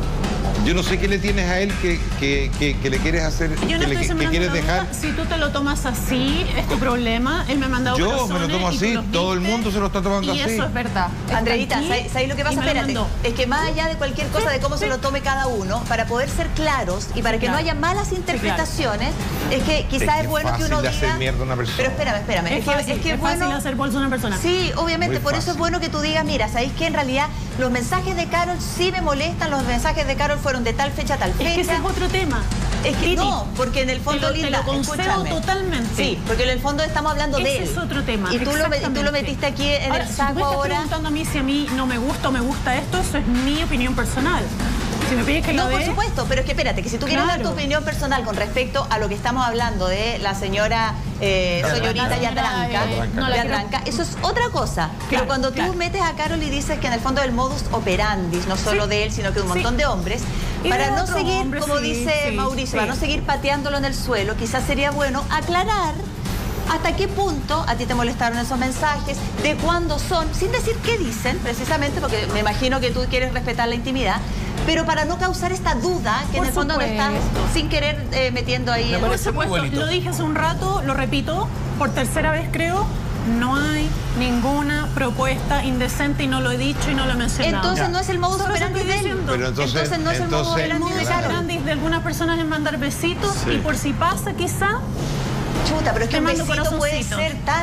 Yo no sé qué le tienes a él que, que, que- que le quieres hacer, Yo no que, le, estoy que sembrando quieres la dejar. duda. Si tú te lo tomas así, es tu problema. Él me ha mandado Yo me lo corazones tomo y tú así, los todo el viste, mundo se lo está tomando y así. eso es verdad. Está Andreita, aquí ¿sabes sabes lo que y pasa? me lo Espérate. mandó. Es que más allá de cualquier cosa de cómo se lo tome cada uno, para poder ser claros y para que claro. no haya malas interpretaciones, es que Es quizás que es bueno que fácil uno hacer diga... mierda a una persona. Pero espérame, espérame. Es, Es, que, fácil, es que es bueno... fácil hacer bolsa a una persona. Sí, obviamente, Muy por eso es fácil. bueno que tú digas, mira, ¿sabéis que en realidad los mensajes de Carol sí me molestan? Los mensajes de Carol fueron de tal fecha a tal fecha. Es que ese es otro tema. Es que Titi, no, porque en el fondo, te lo- te Linda, lo concedo escúchame. totalmente. Sí, porque en el fondo estamos hablando de Ese él. es otro tema. Y tú, lo, y tú lo exactamente. metiste aquí en Ahora, el si tú saco me estás ahora. preguntando a mí si a mí no me gusta o me gusta esto, eso es mi opinión personal. Si me pides que lo No, por dé, supuesto, pero es que espérate, que si tú quieres dar tu Claro. opinión personal con respecto a lo que estamos hablando de la señora eh, La señorita señora, Yatranca, eh, no la quiero- Yatranca, eso es otra cosa. Pero Claro, cuando tú claro. metes a Carol y dices que en el fondo el modus operandi, no solo Sí. de él, sino que de un Sí. montón de hombres, Y para de no otros seguir, hombres, como sí, dice sí, Mauricio, sí. para no seguir pateándolo en el suelo, quizás sería bueno aclarar hasta qué punto a ti te molestaron esos mensajes, de cuándo son, sin decir qué dicen, precisamente, porque me imagino que tú quieres respetar la intimidad, pero para no causar esta duda que Por en el fondo no estás supuesto. sin querer eh, metiendo ahí. Me el- por parece muy supuesto, bonito. lo dije hace un rato, lo repito, por tercera vez creo, no hay ninguna propuesta indecente y no lo he dicho y no lo he mencionado. Entonces Ya. no es el modus Solo eso operandi estoy de él. diciendo. Pero entonces, no es el modus entonces, operandi de Modus claro. Carol. operandi de algunas personas es mandar besitos Sí. y por si pasa quizá Chuta, pero es que Te un mando besito puede corazoncito. ser tan,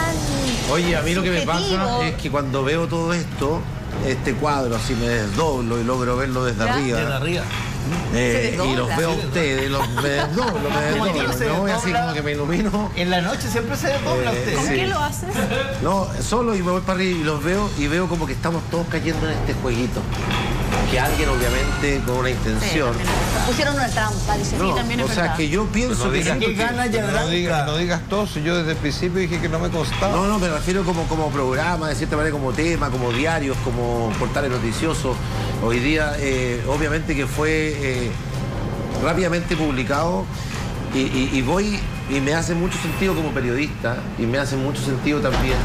tan Oye, a mí lo que me pasa subjetivo. es que cuando veo todo esto, este cuadro, así me desdoblo y logro verlo desde Ya. arriba. Desde arriba. eh, Se y los desdobla. veo a ustedes, los, me desdoblo, me Como desdoblo. aquí se Me voy así desdobla. como que me ilumino. En la noche siempre se desdobla Eh, usted. ¿con sí. qué lo haces? No, solo y me voy para arriba y los veo y veo como que estamos todos cayendo en este jueguito. Que alguien obviamente con una intención. Pusieron una trampa, dice. No, también es o sea, verdad. que yo pienso No que digas, siento ¿Qué gana no, Yadranca? digas, no digas todo, si yo desde el principio dije que no me costaba. No, no, me refiero como, como programa, de cierta manera como tema, como diarios, como portales noticiosos. Hoy día, eh, obviamente que fue eh, rápidamente publicado y, y- y voy y me hace mucho sentido como periodista y me hace mucho sentido también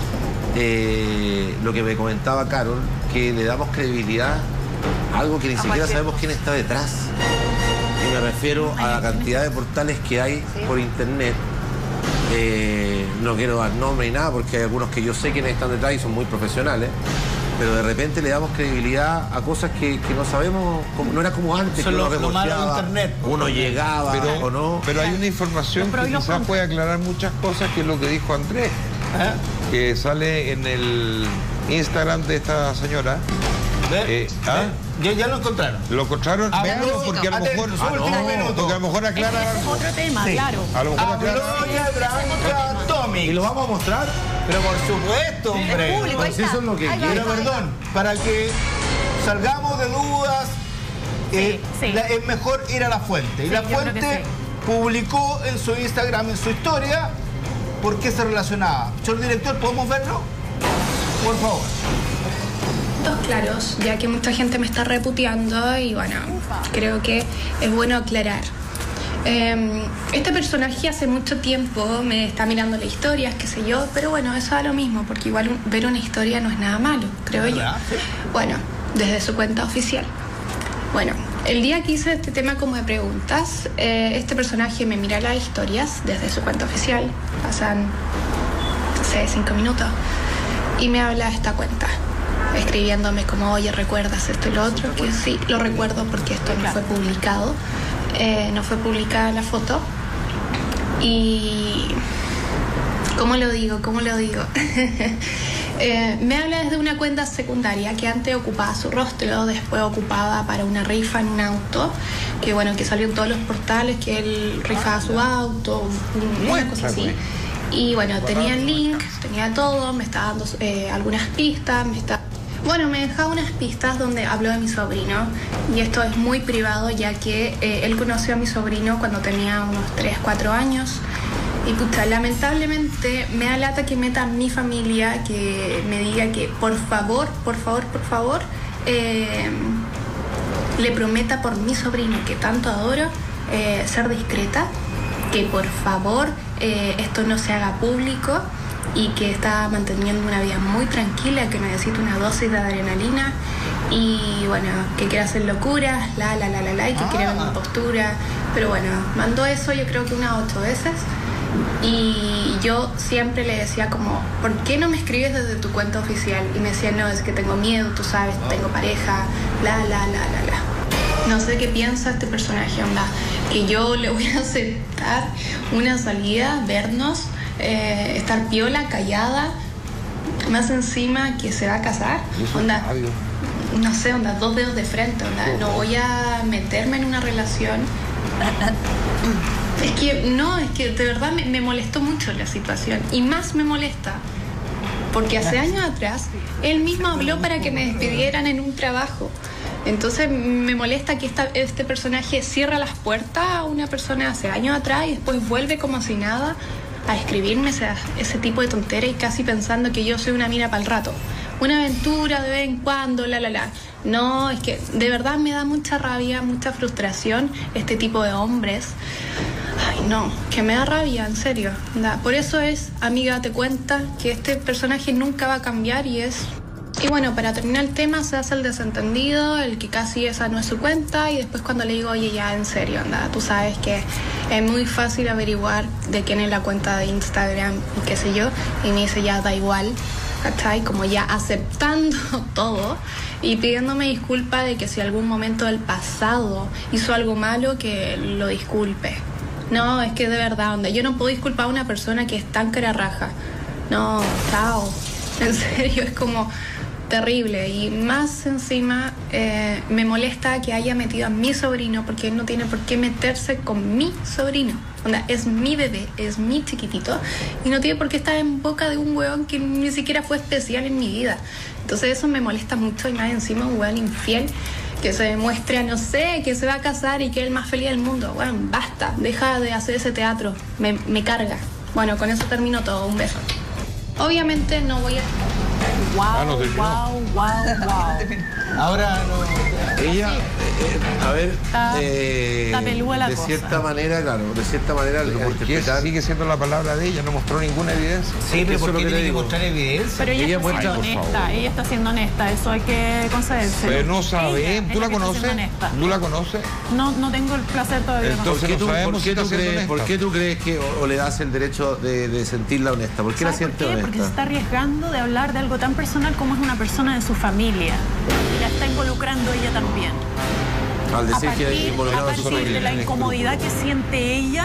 eh, lo que me comentaba Carol, que le damos credibilidad a algo que ni siquiera cualquier sabemos quién está detrás. Y me refiero a la cantidad de portales que hay por internet Eh, no quiero dar nombre ni nada porque hay algunos que yo sé quiénes están detrás y son muy profesionales, pero de repente le damos credibilidad a cosas que, que no sabemos, como, no era como antes, Son que uno lo- lo malo de reporteaba, internet, por uno ejemplo. llegaba Pero, o no. pero hay una información Pero que y los quizás contras. puede aclarar muchas cosas, que es lo que dijo Andrés, ¿Eh? que sale en el Instagram de esta señora. ¿Ve? Eh, ¿ah? ¿Ve? Ya, ya lo encontraron. ¿Lo encontraron? Ah, Véanlo, no, porque a lo atento, mejor... su último no, minuto. porque a lo mejor aclara... Ese es otro tema, Sí. claro. A lo mejor aclara... Abroña Branca ¿Y Atomic. lo vamos a mostrar? Pero por supuesto, hombre. Es público, ahí Pues está. eso es lo que Ahí va, quiero. Pero ahí va, ahí va. perdón, para que salgamos de dudas, eh, sí. la- es mejor ir a la fuente. Y Sí, la yo creo fuente que sí. publicó en su Instagram, en su historia, por qué se relacionaba. Señor director, ¿podemos verlo? Por favor. Puntos claros, ya que mucha gente me está reputeando y bueno, creo que es bueno aclarar. Eh, este personaje hace mucho tiempo me está mirando las historias, qué sé yo, pero bueno, eso da lo mismo, porque igual un- ver una historia no es nada malo, creo yo. ¿Verdad? Bueno, desde su cuenta oficial. Bueno, el día que hice este tema como de preguntas, eh, este personaje me mira las historias desde su cuenta oficial, pasan, no sé, cinco minutos, y me habla de esta cuenta, escribiéndome como, oye, ¿recuerdas esto y lo otro? Que sí, lo recuerdo porque esto no fue publicado, eh, no fue publicada la foto. Y... ¿Cómo lo digo? ¿Cómo lo digo? Eh, me habla desde una cuenta secundaria que antes ocupaba su rostro, después ocupaba para una rifa en un auto, que bueno, que salió en todos los portales, que él rifaba su auto, un- una cosa así. Y bueno, tenía el link, tenía todo, me estaba dando eh, algunas pistas, me está... Bueno, me dejaba unas pistas donde habló de mi sobrino, y esto es muy privado ya que eh, él conoció a mi sobrino cuando tenía unos tres, cuatro años. Y pucha, lamentablemente me da lata que meta a mi familia, que me diga que por favor, por favor, por favor, eh, le prometa por mi sobrino que tanto adoro, eh, ser discreta, que por favor eh, esto no se haga público y que está manteniendo una vida muy tranquila, que necesita una dosis de adrenalina y bueno, que quiere hacer locuras, la, la, la, la, la, y que quiere ver mi postura. Pero bueno, mandó eso yo creo que unas ocho veces. Y yo siempre le decía como, ¿por qué no me escribes desde tu cuenta oficial? Y me decía, no, es que tengo miedo, tú sabes, tengo pareja, la, la, la, la, la. No sé qué piensa este personaje, onda, que yo le voy a aceptar una salida, vernos, eh, estar piola, callada, más encima que se va a casar, onda, no sé, onda, dos dedos de frente, onda, no voy a meterme en una relación. Es que, no, es que de verdad me, me molestó mucho la situación. Y más me molesta porque hace años atrás él mismo habló para que me despidieran en un trabajo. Entonces me molesta que esta, este personaje cierra las puertas a una persona hace años atrás y después vuelve como si nada a escribirme ese, ese tipo de tonteras y casi pensando que yo soy una mina para el rato. Una aventura de vez en cuando, la, la, la. No, es que de verdad me da mucha rabia, mucha frustración este tipo de hombres. Ay, no, que me da rabia, en serio. Da. Por eso es, amiga, date cuenta que este personaje nunca va a cambiar y es... Y bueno, para terminar el tema, se hace el desentendido, el que casi esa no es su cuenta, y después cuando le digo, oye, ya, en serio, anda, tú sabes que es muy fácil averiguar de quién es la cuenta de Instagram y qué sé yo, y me dice, ya, da igual, ¿cachai? Como ya aceptando todo y pidiéndome disculpa de que si algún momento del pasado hizo algo malo, que lo disculpe. No, es que de verdad, onda, yo no puedo disculpar a una persona que es tan cara raja. No, chao. En serio, es como terrible. Y más encima eh, me molesta que haya metido a mi sobrino, porque él no tiene por qué meterse con mi sobrino. Onda, es mi bebé, es mi chiquitito, y no tiene por qué estar en boca de un hueón que ni siquiera fue especial en mi vida. Entonces eso me molesta mucho, y más encima un hueón infiel que se demuestra, no sé, que se va a casar y que es el más feliz del mundo. Bueno, basta, deja de hacer ese teatro, me, me carga. Bueno, con eso termino todo, un beso. Obviamente no voy a... Wow, Ah, no terminó. wow, wow, wow. Ahora no. Ella, eh, a ver, Está- eh, está pelúa la de cosa. cierta manera, claro, de cierta manera, Pero al ¿por qué interpretar- sigue siendo la palabra de ella? No mostró ninguna evidencia. Sí, pero Eso ¿por es lo qué que le tiene que digo. mostrar evidencia? Pero ella, Ella está muestra, siendo por honesta, favor. ella está siendo honesta, eso hay que concederse. Pero no Ella sabemos, es ¿tú la que está conoces? siendo honesta. ¿Tú la conoces? No, no tengo el placer todavía de Entonces, ¿Por qué, no tú, sabemos por si qué está tú siendo crees, honesta. ¿Por qué tú crees que o, o le das el derecho de, de sentirla honesta? ¿Por qué la ¿Sabe por sientes qué? honesta? Porque se está arriesgando de hablar de algo tan personal como es una persona de su familia. Y la está involucrando ella también. Al A decir que partir, involucrado a a su partir de familia. la incomodidad que siente ella,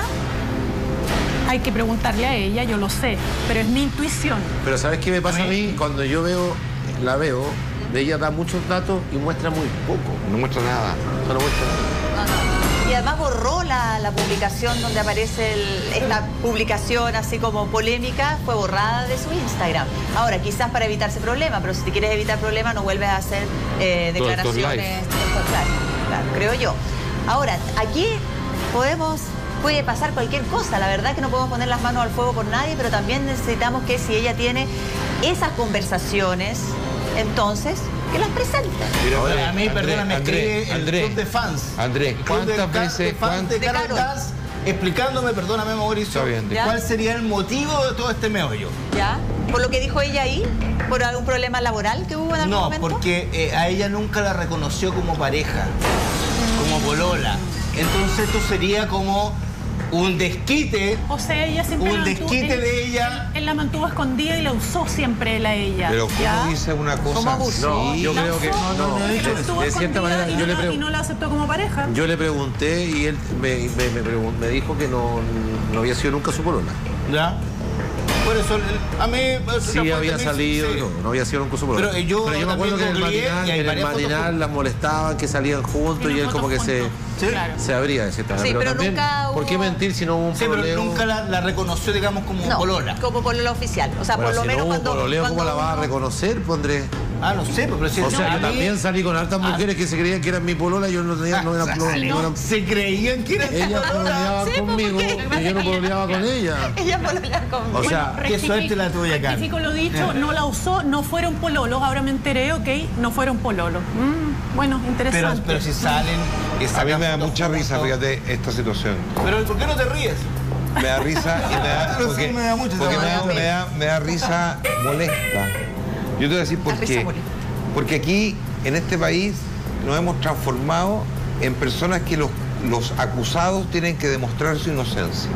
hay que preguntarle a ella, yo lo sé, pero es mi intuición. Pero ¿sabes qué me pasa a mí? Cuando yo veo, la veo, de ella da muchos datos y muestra muy poco. No muestra nada. O sea, no muestra nada. No, no. Y además borró la, la publicación donde aparece el- esta publicación así como polémica, fue borrada de su Instagram. Ahora, quizás para evitarse problemas, pero si te quieres evitar problemas no vuelves a hacer eh, Todos estos declaraciones. live. Esto, claro, claro, creo yo. Ahora, aquí podemos, puede pasar cualquier cosa. La verdad que no podemos poner las manos al fuego por nadie, pero también necesitamos que si ella tiene esas conversaciones, entonces, que las presente. Mira, Ahora, André, a mí, André, perdona, me André, escribe el André, club de fans. André, El club ¿cuántas de ca- veces, de fans cuán- de De Carol Carol. Dance explicándome, perdóname Mauricio, Está bien, ¿Ya? cuál sería el motivo de todo este meollo? ¿Ya? ¿Por lo que dijo ella ahí? ¿Por algún problema laboral que hubo en algún No, momento? porque eh, a ella nunca la reconoció como pareja, como polola. Entonces esto sería como un desquite. O sea, ella siempre Un la mantuvo- desquite él- de ella. Él, él la mantuvo escondida y la usó siempre él a ella. Pero ¿cómo ¿ya? dice una cosa ¿Cómo abusó? así? No, yo La creo que usó, no, y la de- mantuvo de cierta escondida manera, y yo no le la- pregunto. y no la aceptó como pareja. Yo le pregunté y él me, me, me, pregun- me dijo que no, no había sido nunca su polola. ¿Ya? Por eso, el- a mí... Sí había salido y todo, no había sido nunca su polola. Pero, eh, yo me acuerdo que en el googleé matinal, y hay en el varias fotos matinal juntas. las molestaban, que salían juntos Y y él las como que fotos se, juntos. Sí. Claro. se abría de cierta manera. Sí, pero también, nunca ¿por qué hubo- mentir si no hubo un Sí, pero pololeo? nunca la, la reconoció, digamos, como No, polola. como polola oficial. O sea, Bueno, por lo si menos no hubo cuando... pololeo, ¿cómo cuando la vas a uno- reconocer, pondré? Ah, no sé, pero si O sea, a yo mí- también salí con hartas mujeres que se creían que eran mi polola y yo no tenía, no era, no, Ah, no era- se creían que eran ellas pololeaban Sí, pues, conmigo porque- y yo no pololeaba con ella. Ella pololea conmigo. O sea, qué suerte la tuya, Carmen. Rectifico lo dicho, no la usó, no fueron pololos. Ahora me enteré, ok, no fueron pololos. Mm, bueno, Pero, interesante. pero si salen... y A mí sacan me da fotos mucha risa, juntos. fíjate, esta situación. Pero ¿por qué no te ríes? Me da risa y me da... Pero sí Porque, me da mucha porque me, da, risa. me, da, me da risa molesta. Yo te voy a decir por La risa qué. molesta. Porque aquí, en este país, nos hemos transformado en personas que los, los acusados tienen que demostrar su inocencia.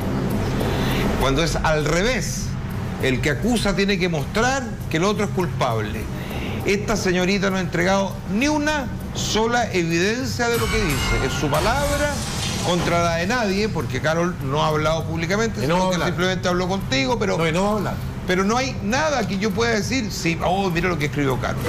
Cuando es al revés, el que acusa tiene que mostrar que el otro es culpable. Esta señorita no ha entregado ni una sola evidencia de lo que dice. Es su palabra contra la de nadie, porque Carol no ha hablado públicamente, Y no sino va a que hablar. simplemente habló contigo, pero... No, y no va a hablar. Pero no hay nada que yo pueda decir, sí, oh, mira lo que escribió Carol.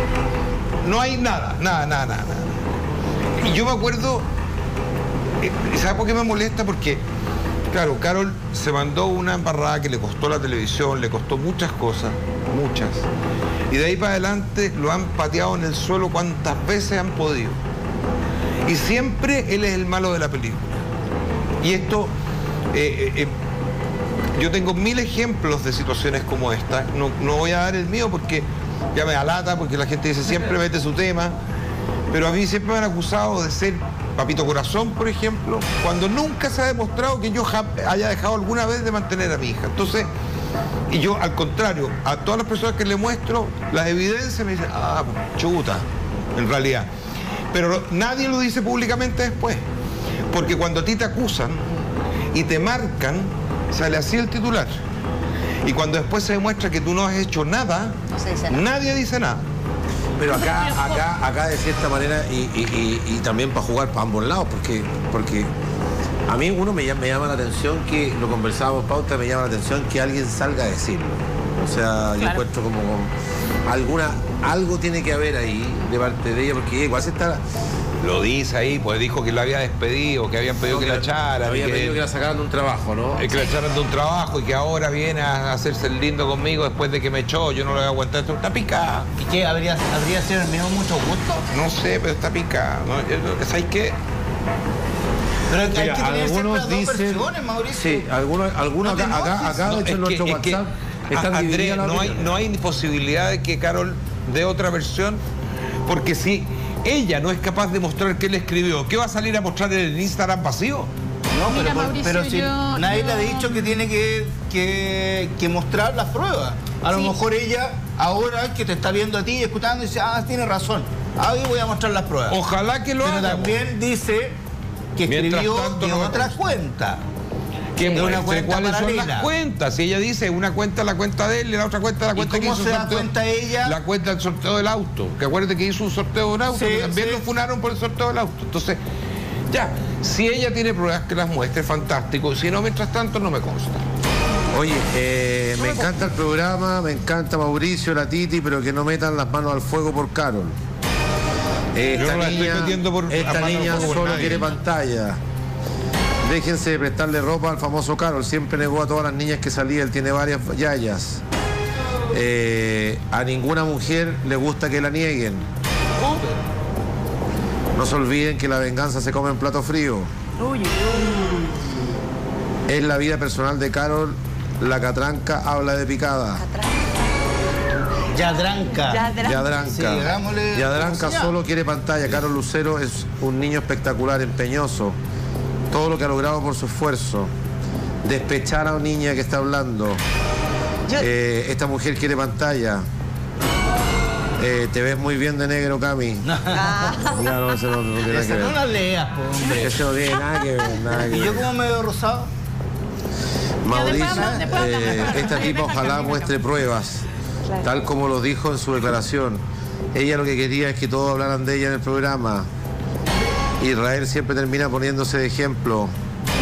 No hay nada, nada, nada, nada. nada. Y yo me acuerdo, eh, ¿sabes por qué me molesta? Porque, claro, Carol se mandó una embarrada que le costó la televisión, le costó muchas cosas, muchas. Y de ahí para adelante lo han pateado en el suelo cuantas veces han podido. Y siempre él es el malo de la película. Y esto... eh, eh, eh, yo tengo mil ejemplos de situaciones como esta. No, no voy a dar el mío porque ya me da lata, porque la gente dice siempre mete su tema. Pero a mí siempre me han acusado de ser papito corazón, por ejemplo, cuando nunca se ha demostrado que yo ja- haya dejado alguna vez de mantener a mi hija. Entonces, y yo al contrario, a todas las personas que le muestro las evidencias me dicen, ah, chuta, en realidad. Pero nadie lo dice públicamente después. Porque cuando a ti te acusan y te marcan, sale así el titular. Y cuando después se demuestra que tú no has hecho nada, No se dice nada. nadie dice nada. Pero acá, acá, acá de cierta manera, y, y- y- y también para jugar para ambos lados, porque, porque a mí uno me llama, me llama la atención que, lo conversábamos pauta, me llama la atención que alguien salga a decirlo. O sea, yo Claro. encuentro como, como alguna, algo tiene que haber ahí de parte de ella, porque igual se está... Lo dice ahí, pues dijo que la había despedido, que habían pedido que la echaran, Había y pedido que la sacaran de un trabajo, ¿no? eh, que la echaran de un trabajo y que ahora viene a hacerse el lindo conmigo después de que me echó, yo no lo voy a aguantar, esto está picada. ¿Y qué? ¿Habría, habría sido el mismo mucho gusto? No sé, pero está picada. ¿no? Yo- ¿Sabes qué? Pero hay Mira, que tener siempre algunos las dos dicen... versiones, Mauricio. Sí, algunos, algunos No te acá, acá, enojes. acá, de No, hecho, en es que- nuestro es que, WhatsApp están a- Andrés, divididas las no hay, opiniones. no hay posibilidad de que Carol dé otra versión, porque si ella no es capaz de mostrar qué le escribió, ¿qué va a salir a mostrar en el Instagram vacío? No, Mira, pero, por- Mauricio, pero si yo- nadie yo- le ha dicho que tiene que, que, que mostrar las pruebas. A lo Sí. mejor ella, ahora que te está viendo a ti y escuchando, dice, ah, tiene razón. Ahí voy a mostrar las pruebas. Ojalá que lo Pero haga. también dice que Mientras escribió tanto, de no me otra consta. cuenta. Que de una muestre cuenta cuáles son paralela. las cuentas. Si ella dice una cuenta la cuenta de él y la otra cuenta la ¿Y cuenta que cómo hizo se el da sorteo. cuenta ella? La cuenta del sorteo del auto. Que acuérdate que hizo un sorteo de un auto, Sí, que también sí. lo funaron por el sorteo del auto. Entonces, ya, si ella tiene pruebas que las muestre, fantástico. Si no, mientras tanto, no me consta. Oye, eh, me encanta el programa, me encanta Mauricio, la Titi, pero que no metan las manos al fuego por Carol. Eh, Yo esta no la estoy niña, metiendo por- esta a mano al niña fuego por solo nadie. quiere pantalla. Déjense de prestarle ropa al famoso Carol. Siempre negó a todas las niñas que salía. Él tiene varias yayas. Eh, a ninguna mujer le gusta que la nieguen. No se olviden que la venganza se come en plato frío. Uy, Es la vida personal de Carol. La catranca habla de picada. Yadranca. Yadranca. Yadranca. Sí, hagámosle- Yadranca ¿cómo se solo quiere pantalla. Carol Lucero es un niño espectacular, empeñoso. Todo lo que ha logrado por su esfuerzo. Despechar a una niña que está hablando. Yo- Eh, esta mujer quiere pantalla. Eh, te ves muy bien de negro, Cami. Ah, Ya no, ese no, no tiene nada que Esa no la ver. leas, po, hombre. Ese no tiene nada que ver, nada que ¿Y yo ver. como me veo rosado? Mauricio, después habla- después hablamos. eh, esta tipa ojalá muestre pruebas, Claro. tal como lo dijo en su declaración. Ella lo que quería es que todos hablaran de ella en el programa. Israel siempre termina poniéndose de ejemplo.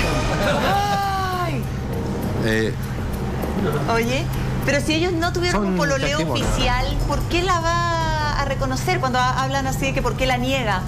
ay. Eh, Oye, pero si ellos no tuvieron Son un pololeo testimonios. oficial, ¿por qué la va a reconocer cuando ha- hablan así de que por qué la niega?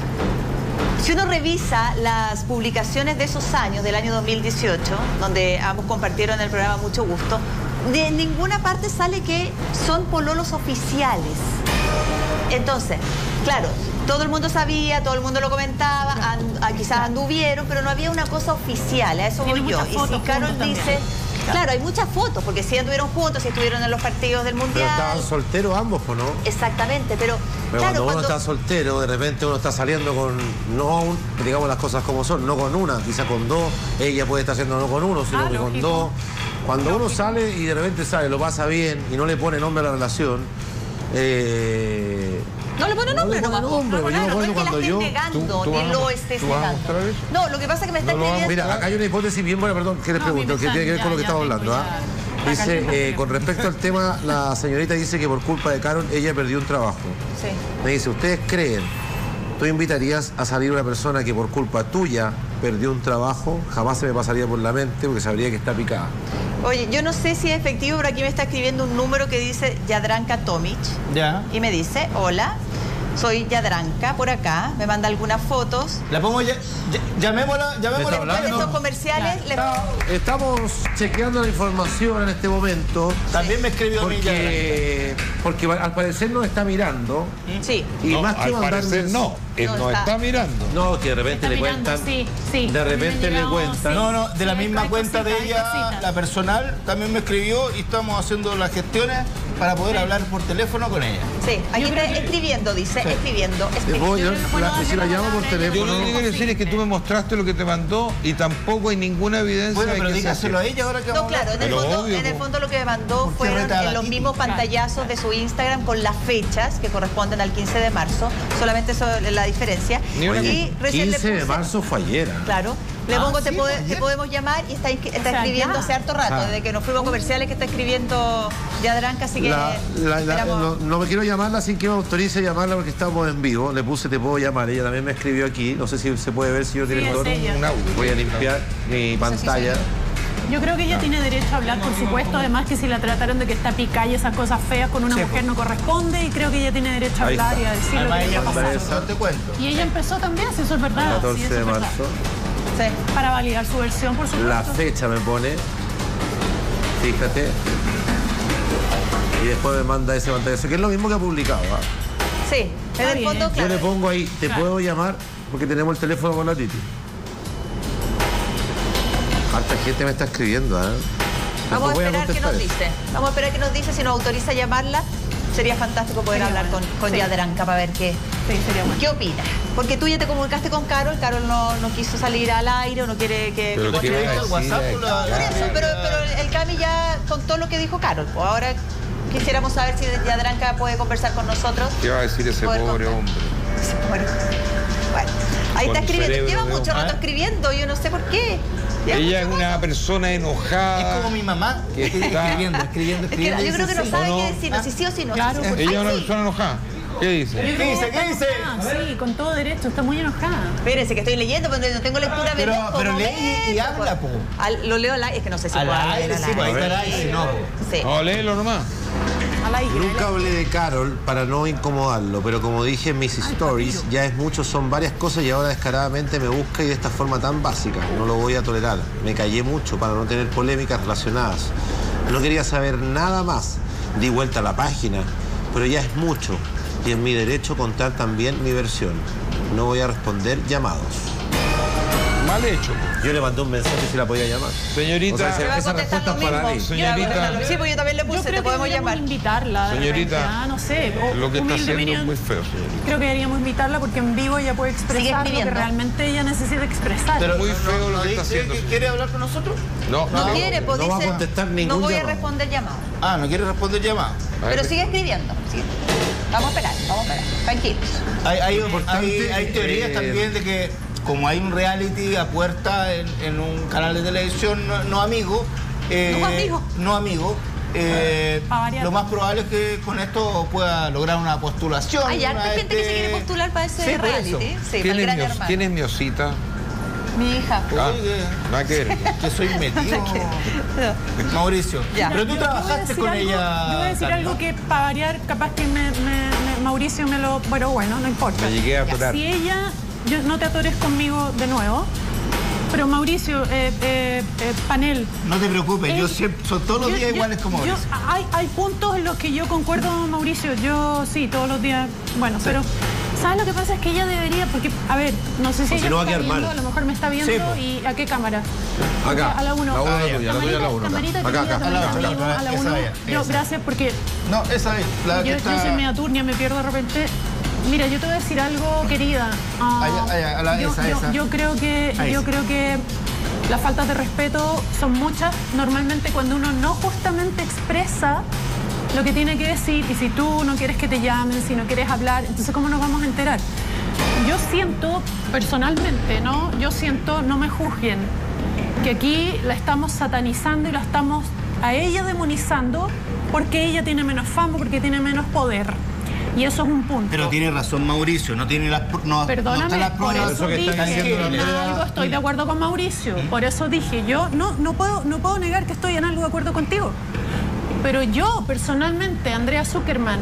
Si uno revisa las publicaciones de esos años, del año dos mil dieciocho, donde ambos compartieron el programa Mucho Gusto, de ninguna parte sale que son pololos oficiales. Entonces, claro, todo el mundo sabía, todo el mundo lo comentaba, and- ah, quizás anduvieron, pero no había una cosa oficial, a eso Tiene voy yo. muchas Y fotos si Carol juntos dice, también. claro, hay muchas fotos, porque si anduvieron juntos, si estuvieron en los partidos del pero Mundial. estaban solteros ambos, ¿o no? Exactamente, pero, Pero claro, cuando uno cuando... está soltero, de repente uno está saliendo con, no, un- digamos las cosas como son, no con una, quizá con dos. Ella puede estar haciendo no con uno, sino Ah, que con lógico. dos. Cuando uno sale y de repente sale, lo pasa bien y no le pone nombre a la relación, eh, No le pone No nombre, le pone nomás. nombre, No, yo me claro, no acuerdo es que la cuando estés yo- negando, ¿Tú- tú ni vas a- lo estés tú vas a negando. mostrar eso? No, lo que pasa es que me está No lo vamos a escribiendo... Mira, acá hay una hipótesis bien buena, perdón, que les No, pregunto, mi que tiene que ver con lo que ya, estamos ya hablando. tengo, ¿ah? ya. Dice, Acá eh, tengo. con respecto al tema, la señorita dice que por culpa de Carol ella perdió un trabajo. Sí. Me dice, ¿ustedes creen, tú invitarías a salir una persona que por culpa tuya perdió un trabajo? Jamás se me pasaría por la mente porque sabría que está picada. Oye, yo no sé si es efectivo, pero aquí me está escribiendo un número que dice Yadranka Tomic. Ya. Y me dice, hola, soy Yadranka, por acá. Me manda algunas fotos. La pongo ya. ya- llamémosla, llamémosla. ¿Me está Después de hablando? estos comerciales, le... Estamos chequeando la información en este momento También me escribió a mí Yadranka. porque, porque al parecer nos está mirando Sí. y No, más que al mandar parecer mens- no, él No no está. está mirando. No, que de repente Está le mirando, cuentan. sí, sí. De A mí me repente han le llegado, cuentan. sí. No, no, de la Sí, misma hay cuenta cositas, de hay ella, cositas. la personal, también me escribió y estamos haciendo las gestiones para poder hablar por teléfono con ella. Sí, aquí Yo creo está que- escribiendo, dice, escribiendo, Te escribiendo. puedo- yo- creo que puedo la- darle si la la llamo por palabra a ella. Yo teléfono. lo único que quiero decir es que tú me mostraste lo que te mandó y tampoco hay ninguna evidencia Bueno, de pero que sea dígaselo a así. ella ahora que No, vamos a claro, hablar. en el, Pero fondo, obvio, en el po. fondo lo que me mandó ¿Por qué fueron reta a la en los Titi? mismos pantallazos de su Instagram con las fechas que corresponden al quince de marzo. Solamente eso es la diferencia. Ni una- Y recién le quince de puse- marzo fue ayer. ¿ah? Claro. Le Ah, pongo, te, sí, pode- ayer. te podemos llamar y está, inscri- está O sea, escribiendo ya. hace harto rato, Ah. desde que nos fuimos a comerciales que está escribiendo Yadranka, así que La- la- la- esperamos- no, no me quiero llamarla sin que me autorice llamarla porque estamos en vivo. Le puse te puedo llamar. Ella también me escribió aquí. No sé si se puede ver, señor Sí, director. es ella. Un audio. Voy a limpiar mi pantalla. Yo creo que ella tiene derecho a hablar, por supuesto. Además que si la trataron de que está picada y esas cosas feas con una Sí, mujer po. no corresponde y creo que ella tiene derecho a Ahí hablar está. y a decir lo Además, que le ella está comenzó, pasando. no te cuento. Y ella empezó también, si eso es verdad. sí, catorce eso de es verdad. marzo. Sí. Para validar su versión, por supuesto. La fecha me pone. Fíjate. Y después me manda ese pantallazo, que es lo mismo que ha publicado. ¿ah? Sí, en Está el bien. fondo, Yo claro. le pongo ahí, te Claro. puedo llamar porque tenemos el teléfono con la Titi. Harta gente me está escribiendo, ¿eh? Vamos a Después voy esperar que contestar nos eso. dice. Vamos a esperar que nos dice si nos autoriza a llamarla. sería fantástico poder Sería hablar bueno, con, con sí. Yadranka para ver qué, Sí, sería bueno. qué opina. Porque tú ya te comunicaste con Carol, Carol no, no quiso salir al aire o no quiere que... Pero que ¿qué muestre- va a el WhatsApp, decir? la- Por eso, pero, pero el Cami ya contó lo que dijo Carol. Pues ahora quisiéramos saber si Yadranka puede conversar con nosotros. ¿Qué va a decir ese Poder pobre contar. hombre? Ese pobre- Bueno, ahí Con está escribiendo. cerebro Lleva de mucho hombre. rato escribiendo, yo no sé por qué. Lleva Ella es mucho una rato. persona enojada. Es como mi mamá, Que está- escribiendo, escribiendo, Es que escribiendo. yo creo que no sí. sabe ¿O qué no? decir, si sí o si no. Claro, Sí, sí. porque- Ella es una Ay, sí. persona enojada. ¿Qué dice? ¿Qué dice? ¿Qué dice? Ah, sí, con todo derecho, está muy enojada. Espérense que estoy leyendo, pero no tengo lectura Pero- veloz, pero momento, lee y habla, po. Al- lo leo al aire, es que no sé si Al puedo leer aire, al sí, pues ahí aire. está el aire, no. Sí. No, léelo nomás. Al aire. Nunca hablé de Carol para no incomodarlo, pero como dije en mis stories, ya es mucho, son varias cosas y ahora descaradamente me busca y de esta forma tan básica. No lo voy a tolerar. Me callé mucho para no tener polémicas relacionadas. No quería saber nada más. Di vuelta a la página, pero ya es mucho. Y es mi derecho contar también mi versión. No voy a responder llamados. Mal hecho. Yo le mandé un mensaje si la podía llamar. Señorita, O sea, Me va a esa contestar respuesta lo es para mismo. mí. Me va a Señorita. contestar lo- Sí, pues yo también le Yo puse, creo te que podemos deberíamos llamar. invitarla. de Señorita, repente, ah, no sé. o- lo que está humilde haciendo es opinión. muy feo, señorita. Creo que deberíamos invitarla porque en vivo ella puede Sigue expresar lo que escribiendo. realmente ella necesita expresar. Pero Muy no- feo no- lo no que está dice haciendo. que ¿Quiere hablar con nosotros? No, No no. quiere, pues no va a dice, contestar no ningún voy a llamado. responder llamado. Ah, no quiere responder llamada. Pero sigue escribiendo. sigue. Vamos a esperar, vamos a esperar. Tranquilos. Hay, hay, Importante, hay- hay teorías eh, también de que como hay un reality a puerta en, en un canal de televisión no, no amigo, eh, No amigo. no amigo, eh, Pa' variar. lo más probable es que con esto pueda lograr una postulación. Hay harta una, gente que se este- quiere postular para ese Sí, por reality. eso. Sí, para ¿Quién, el es gran mi, hermano. ¿Quién es mi osita? Mi hija. Ah, Oye, nada que ver. que soy metido. Mauricio. Ya. Pero tú Yo voy a trabajaste decir con algo- ella. Yo voy a decir Carlos. algo que para variar, capaz que me, me- me- Mauricio me lo... Pero bueno, no importa. Me llegué a atorar. Si ella... Yo, no te atores conmigo de nuevo. Pero Mauricio, eh, eh, eh, panel... No te preocupes, yo Eh, siempre, son todos los yo- días yo- iguales como yo- Mauricio. hay, hay puntos en los que yo concuerdo con Mauricio. Yo sí, todos los días. Bueno, pero ¿sabes lo que pasa? Es que ella debería, porque, a ver, no sé si O si ella no va me a está quedar viendo, mal. a lo mejor me está viendo Sí, po. y ¿a qué cámara? Acá. A la uno. La uno Ah, es la ya. tuya, la tuya es la uno. Camarita Acá, querida, acá. también A la otra, amigo, a la a la otra, uno. esa, Yo, esa. gracias, porque No, esa es la que yo, está... yo soy media turnia, me pierdo de repente. Mira, yo te voy a decir algo, querida. Ah, Allá, allá, a la- yo, esa, yo- esa. yo creo que, Ahí yo sí. creo que las faltas de respeto son muchas. Normalmente cuando uno no justamente expresa lo que tiene que decir, y si tú no quieres que te llamen, si no quieres hablar, entonces ¿cómo nos vamos a enterar? Yo siento, personalmente, ¿no? Yo siento, no me juzguen, que aquí la estamos satanizando y la estamos a ella demonizando porque ella tiene menos fama, porque tiene menos poder. Y eso es un punto. Pero tiene razón Mauricio, no tiene las pr- no, no Perdóname, están las por pruebas. eso que dije, están haciendo la en prueba. algo estoy de acuerdo con Mauricio. Por eso dije, yo no, no, puedo, no puedo negar que estoy en algo de acuerdo contigo. Pero yo, personalmente, Andrea Zuckerman,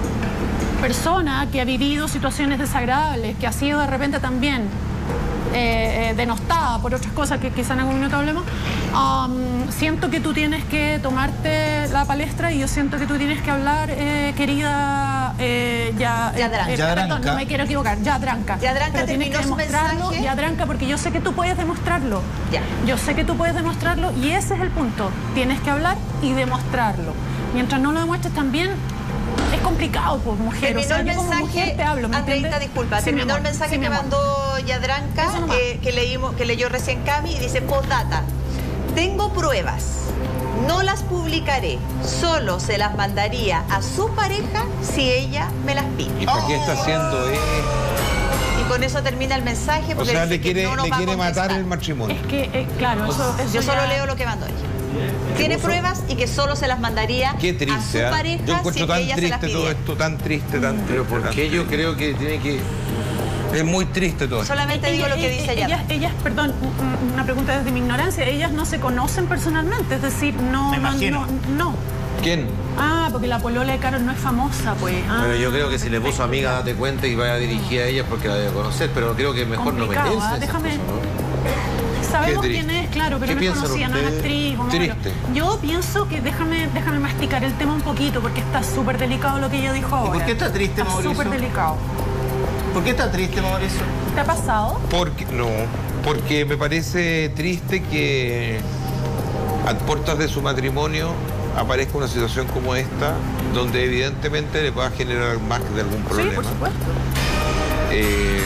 persona que ha vivido situaciones desagradables, que ha sido de repente también eh, eh, denostada por otras cosas que quizá en algún minuto hablemos, um, siento que tú tienes que tomarte la palestra y yo siento que tú tienes que hablar, eh, querida eh, ya, eh, Yadranka. eh, perdón, Yadranka. no me quiero equivocar, Yadranka. Yadranka Pero tienes que terminó su demostrarlo, mensaje. Yadranka, porque yo sé que tú puedes demostrarlo. Ya. Yo sé que tú puedes demostrarlo y ese es el punto. Tienes que hablar y demostrarlo. Mientras no lo demuestres también, es complicado, pues, mujer. Terminó o sea, el yo como mensaje, mujer te hablo, ¿me Andreita, entiendes? disculpa, Sí, terminó mi el amor, mensaje sí, mi que amor. mandó Yadranka, Eso nomás. eh, que, leímos, que leyó recién Cami, y dice, postdata, tengo pruebas, no las publicaré, solo se las mandaría a su pareja si ella me las pide. ¿Y para qué está haciendo esto? Y con eso termina el mensaje, O porque sea, dice le que quiere, no nos le va a quiere matar contestar. el matrimonio. Es que, eh, claro, eso, eso Yo solo ya- leo lo que mandó ella. Tiene pruebas y que solo se las mandaría Qué a su triste, ¿ah? pareja Yo encuentro si tan ella se las triste todo pidiera. esto, tan triste, tan Pero triste. tan porque yo creo que tiene que... Es muy triste todo esto. Solamente digo lo que dice ellas, ella. ellas, perdón, un- una pregunta desde mi ignorancia, ellas no se conocen personalmente, es decir, no, Me no, imagino. no, no. ¿Quién? Ah, porque la polola de Carol no es famosa, pues. Ah, Pero yo creo que si le puso perfecto. amiga, date cuenta y vaya dirigida a ella porque la debe conocer, pero creo que mejor no Complicado, meterse ¿ah? en esas Déjame- cosas, ¿no? Sabemos Qué quién triste. es, claro, pero ¿Qué no es piensan conocida, no es ustedes? actriz. como Triste. bueno. Yo pienso que déjame, déjame masticar el tema un poquito porque está súper delicado lo que ella dijo ahora. por qué está triste, Está Mauricio? súper delicado. ¿Por qué está triste, Mauricio? ¿Te ha pasado? Porque, no, porque me parece triste que a puertas de su matrimonio aparezca una situación como esta, donde evidentemente le pueda generar más de algún problema. Sí, por supuesto. Eh,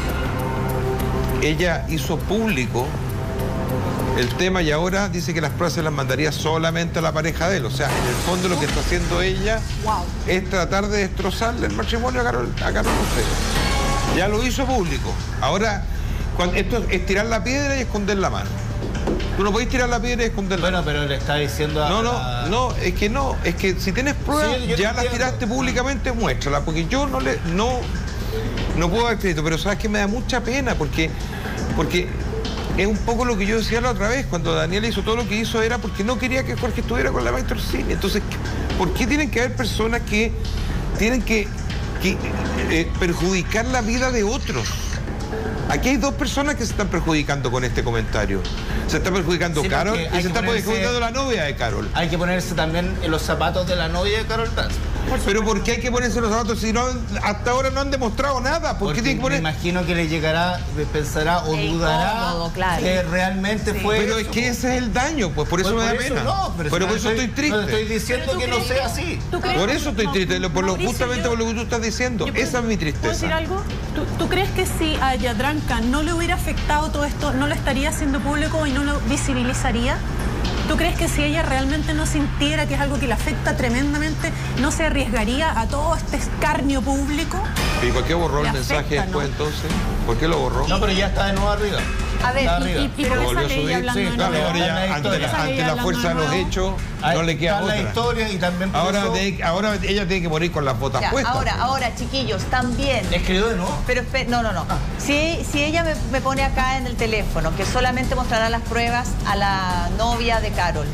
ella hizo público el tema y ahora dice que las pruebas se las mandaría solamente a la pareja de él. O sea, en el fondo lo que está haciendo ella Wow. es tratar de destrozarle el matrimonio a Carol, a Carol Lucero. Ya lo hizo público. Ahora, cuando, esto es tirar la piedra y esconder la mano. Tú no podés tirar la piedra y esconder la Bueno, mano. pero le está diciendo a... No, no, a- no, es que no, es que si tienes pruebas, Sí, yo ya te las entiendo. tiraste públicamente, muéstrala, porque yo no le, no, no puedo dar crédito, pero sabes que me da mucha pena, porque, porque es un poco lo que yo decía la otra vez, cuando Daniel hizo todo lo que hizo era porque no quería que Jorge estuviera con la Maite Orsini. Entonces, ¿por qué tienen que haber personas que tienen que, que eh, perjudicar la vida de otros? Aquí hay dos personas que se están perjudicando con este comentario. Se está perjudicando Sí, Carol porque y hay se que está ponerse- perjudicando la novia de Carol. Hay que ponerse también en los zapatos de la novia de Carol Dance. Pero ¿por qué hay que ponerse los zapatos si no, hasta ahora no han demostrado nada? ¿Por Porque qué tienen que poner...? me imagino que le llegará, pensará o Es dudará incómodo, claro. que realmente Sí. fue Pero es eso. que ese es el daño, pues por eso Pues me da por eso pena. no, pero pero si por no eso estoy triste. No estoy diciendo Pero tú que no crees sea que- así. ¿tú crees Por que- eso estoy triste, por lo, Mauricio, justamente yo- por lo que tú estás diciendo. yo puedo- Esa es mi ¿Puedo decir tristeza. algo? ¿Tú, tú crees que si a Yadranka no le hubiera afectado todo esto, no lo estaría haciendo público y no lo visibilizaría? ¿Tú crees que si ella realmente no sintiera que es algo que le afecta tremendamente, no se arriesgaría a todo este escarnio público? ¿Y por qué borró Le el mensaje afecta, después ¿no? entonces? ¿Por qué lo borró? No, pero ya está de nuevo arriba. A ver, Está Y, arriba. y, y Lo por volvió esa a ley subir, hablando sí, de claro, nuevo. Ahora ya, la ante historia. la, ante la fuerza de los hechos, no le queda Está la otra. historia y también por Ahora, eso- de- ahora ella tiene que morir con las botas ya, puestas. ahora, ahora, chiquillos, también. ¿Escribió de nuevo? Pero espe- no, no, no. Si, si ella me, me pone acá en el teléfono que solamente mostrará las pruebas a la novia de Carol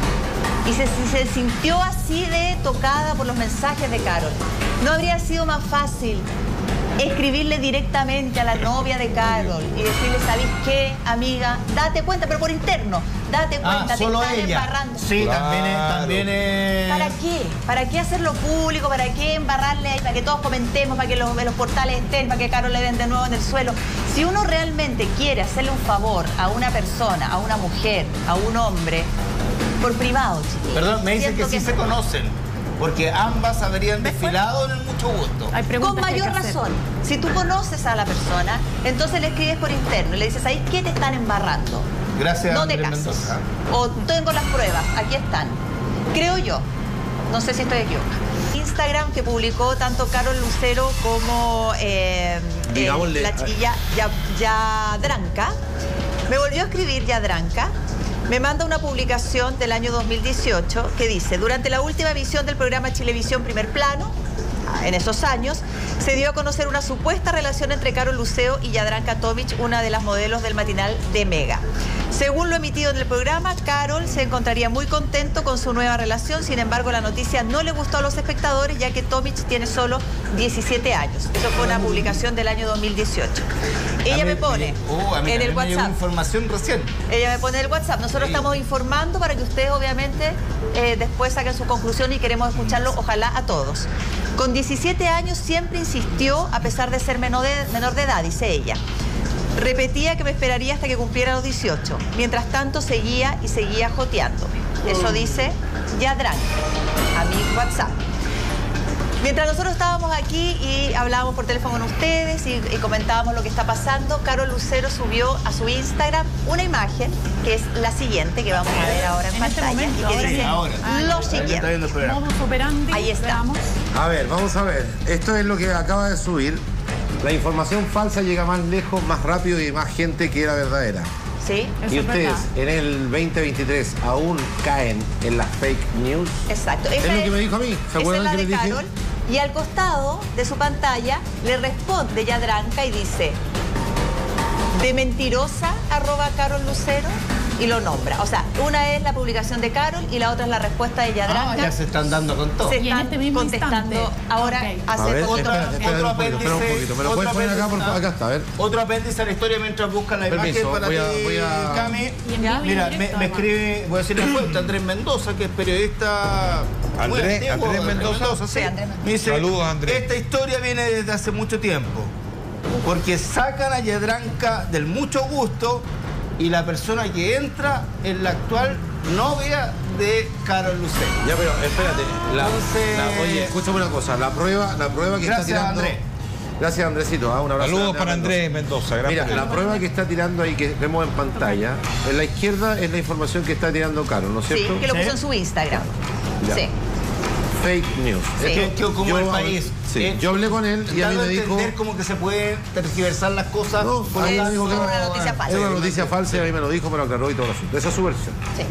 y se, si se sintió así de tocada por los mensajes de Carol, ¿no habría sido más fácil escribirle directamente a la novia de Carol y decirle, ¿sabes qué, amiga? Date cuenta, pero por interno, date cuenta, Ah, solo te están ella. embarrando. Sí, Claro. también es... También es... ¿Para qué? ¿Para qué hacerlo público? ¿Para qué embarrarle ahí? ¿Para que todos comentemos? ¿Para que los, los portales estén? ¿Para que Carol le den de nuevo en el suelo? Si uno realmente quiere hacerle un favor a una persona, a una mujer, a un hombre, por privado, chiquillos. Perdón, me dicen Siento que sí se conocen, porque ambas habrían desfilado en el Mucho Gusto. Hay Con preguntas que hay mayor que hacer. razón. Si tú conoces a la persona, entonces le escribes por interno y le dices, ¿ahí qué te están embarrando? Gracias, No te Andrés cases. Mendoza. O tengo las pruebas, aquí están. Creo yo. No sé si estoy equivocada. Instagram que publicó tanto Carol Lucero como eh, eh, Digámosle, la chiquilla Ya- Yadranka. Me volvió a escribir Yadranka. Me manda una publicación del año dos mil dieciocho que dice, durante la última emisión del programa Chilevisión Primer Plano, en esos años, se dio a conocer una supuesta relación entre Carol Lucero y Yadranka Tomic, una de las modelos del matinal de Mega. Según lo emitido en el programa, Carol se encontraría muy contento con su nueva relación, sin embargo la noticia no le gustó a los espectadores ya que Tomic tiene solo diecisiete años. Eso fue una publicación del año dos mil dieciocho. Ella A me mí- pone Oh, a mí en el también me llegó WhatsApp. información recién. Ella me pone en el WhatsApp. Nosotros Sí. estamos informando para que ustedes obviamente eh, después saquen su conclusión y queremos escucharlo, ojalá a todos. Con diecisiete años siempre insistió, a pesar de ser menor de, menor de edad, dice ella. Repetía que me esperaría hasta que cumpliera los dieciocho. Mientras tanto seguía y seguía joteándome. Eso dice Yadranka a mi WhatsApp. Mientras nosotros estábamos aquí y hablábamos por teléfono con ustedes y, y comentábamos lo que está pasando, Carol Lucero subió a su Instagram una imagen que es la siguiente, que vamos a ver ahora en, En este pantalla. momento, y que ahora dice sí. Ahora. Ah, lo Ahí está siguiente. viendo el programa. Modus operandi. Ahí está. Veamos. A ver, vamos a ver. Esto es lo que acaba de subir. La información falsa llega más lejos, más rápido y más gente que la verdadera. ¿Sí? Eso y es ustedes verdad. en el veinte veintitrés aún caen en las fake news. Exacto. Es Esa lo que me dijo a mí. ¿Se esa es acuerdan la que de les dije? Carol. Y al costado de su pantalla le responde Yadranka y dice, de mentirosa arroba Carol Lucero, y lo nombra. O sea, una es la publicación de Carol y la otra es la respuesta de Yadranka. Ah, ya se están dando con todo. Se Y en están este mismo contestando instante. ahora Ok. hace A ver, otro- espera, espera, otro un poquito, espera un apéndice, poquito. ¿Me lo otro puedes poner acá, por favor? apéndice. Acá está, a ver. Otro apéndice a la historia mientras buscan la Permiso, imagen para voy a- ti, voy a- Cami. Y en vivo y Mira, en me, directo, me además. escribe, voy a decir la fuente, Andrés Mendoza, que es periodista. muy Andrés- antiguo, Andrés Mendoza. Sí, Andrés Mendoza. Me dice, Saludos, Andrés. esta historia viene desde hace mucho tiempo, porque sacan a Yadranka del Mucho Gusto y la persona que entra es la actual novia de Carol Lucero. Ya, pero espérate. La, Entonces- la- oye, escúchame una cosa. La prueba, la prueba que Gracias, está tirando... Andrés. Gracias, Andresito. Ah, un abrazo. Saludos grande a para Andrés Mendoza, gracias. Mira, la prueba que está tirando ahí, que vemos en pantalla, en la izquierda es la información que está tirando Carol, ¿no es Sí, cierto? que lo puso en su Instagram. Ya. Sí. Fake news. Sí. Es Que, que como yo, el país. Sí, eh, yo hablé con él y a mí dando me a dijo... entender como que se pueden tergiversar las cosas. No, por a mí lo me dijo que tanto, una noticia eh, falsa. es una noticia falsa y a mí me lo dijo, me lo aclaró y todo el asunto. Esa es su versión. Sí.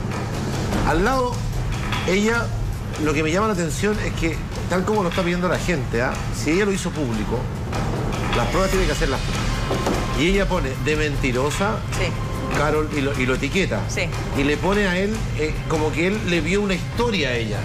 Al lado, ella, lo que me llama la atención es que, tal como lo está pidiendo la gente, ¿ah? Si ella lo hizo público, las pruebas tiene que hacerlas públicas. Y ella pone de mentirosa, Sí. Carol, y lo, y lo etiqueta. Sí. Y le pone a él eh, como que él le vio una historia a ella.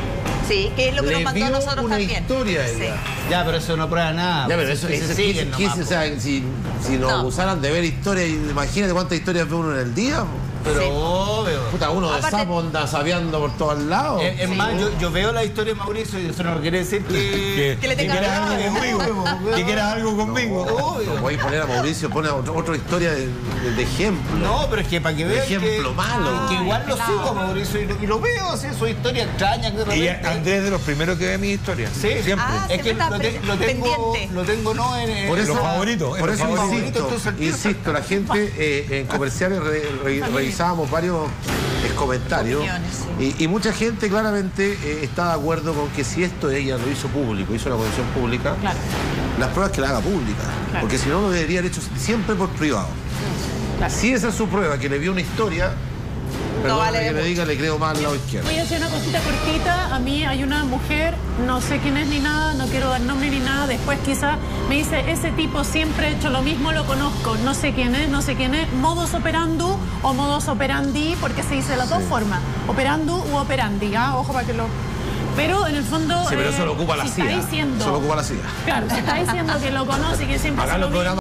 Sí, que es lo que le nos mandó a vio nosotros una también. historia a Sí. ella. Ya, pero eso no prueba nada. Ya, pero eso, que eso- se ¿qué- siguen qué- nomás, o sea, si, si nos No. acusaran de ver historias, imagínate cuántas historias ve uno en el día. pero Sí. obvio. Puta, uno de Aparte- sapo anda sabiando por todos lados. Es, es más, yo, yo veo la historia de Mauricio y eso no quiere decir que... Que le tenga quieras miedo. algo conmigo. Que quieras algo conmigo. Obvio. No podéis poner a Mauricio, pone a otro- otra historia de, de- de ejemplo. No, pero es que para que vean Ejemplo que, malo. que igual lo Ay, sigo a pelado. Mauricio y lo, y lo veo así, su historia extraña que de Y repente... Andrés es de los primeros que ve mi historia. Sí, Siempre. Ah, es que siempre lo, está te- lo tengo, pendiente. lo tengo no en... en- Por eso, Los favoritos, por los eso favoritos. insisto, Entonces, ¿qué? insisto, la gente eh, en comerciales re- re- revisábamos varios eh, comentarios Opiniones, y, y mucha gente claramente eh, está de acuerdo con que si esto ella lo hizo público, hizo la comisión pública, Claro. las pruebas que la haga pública, Claro. porque si no lo debería haber hecho siempre por privado. Claro. Si esa es su prueba, que le vio una historia, perdón vale que de le mucho. diga, le creo más al lado izquierdo. Voy a decir una cosita cortita. A mí hay una mujer, no sé quién es ni nada, no quiero dar nombre ni nada. Después quizá me dice, ese tipo siempre ha hecho lo mismo, lo conozco. No sé quién es, no sé quién es. Modus operandi o modus operandi, porque se dice de las dos formas. Operandu u operandi, ¿ah? Ojo para que lo... Pero en el fondo... Sí, pero eso eh, lo ocupa la si C I A. está diciendo... Eso lo ocupa la C I A. Claro, si está diciendo que lo conoce y que siempre Acá hace los lo mismo, programas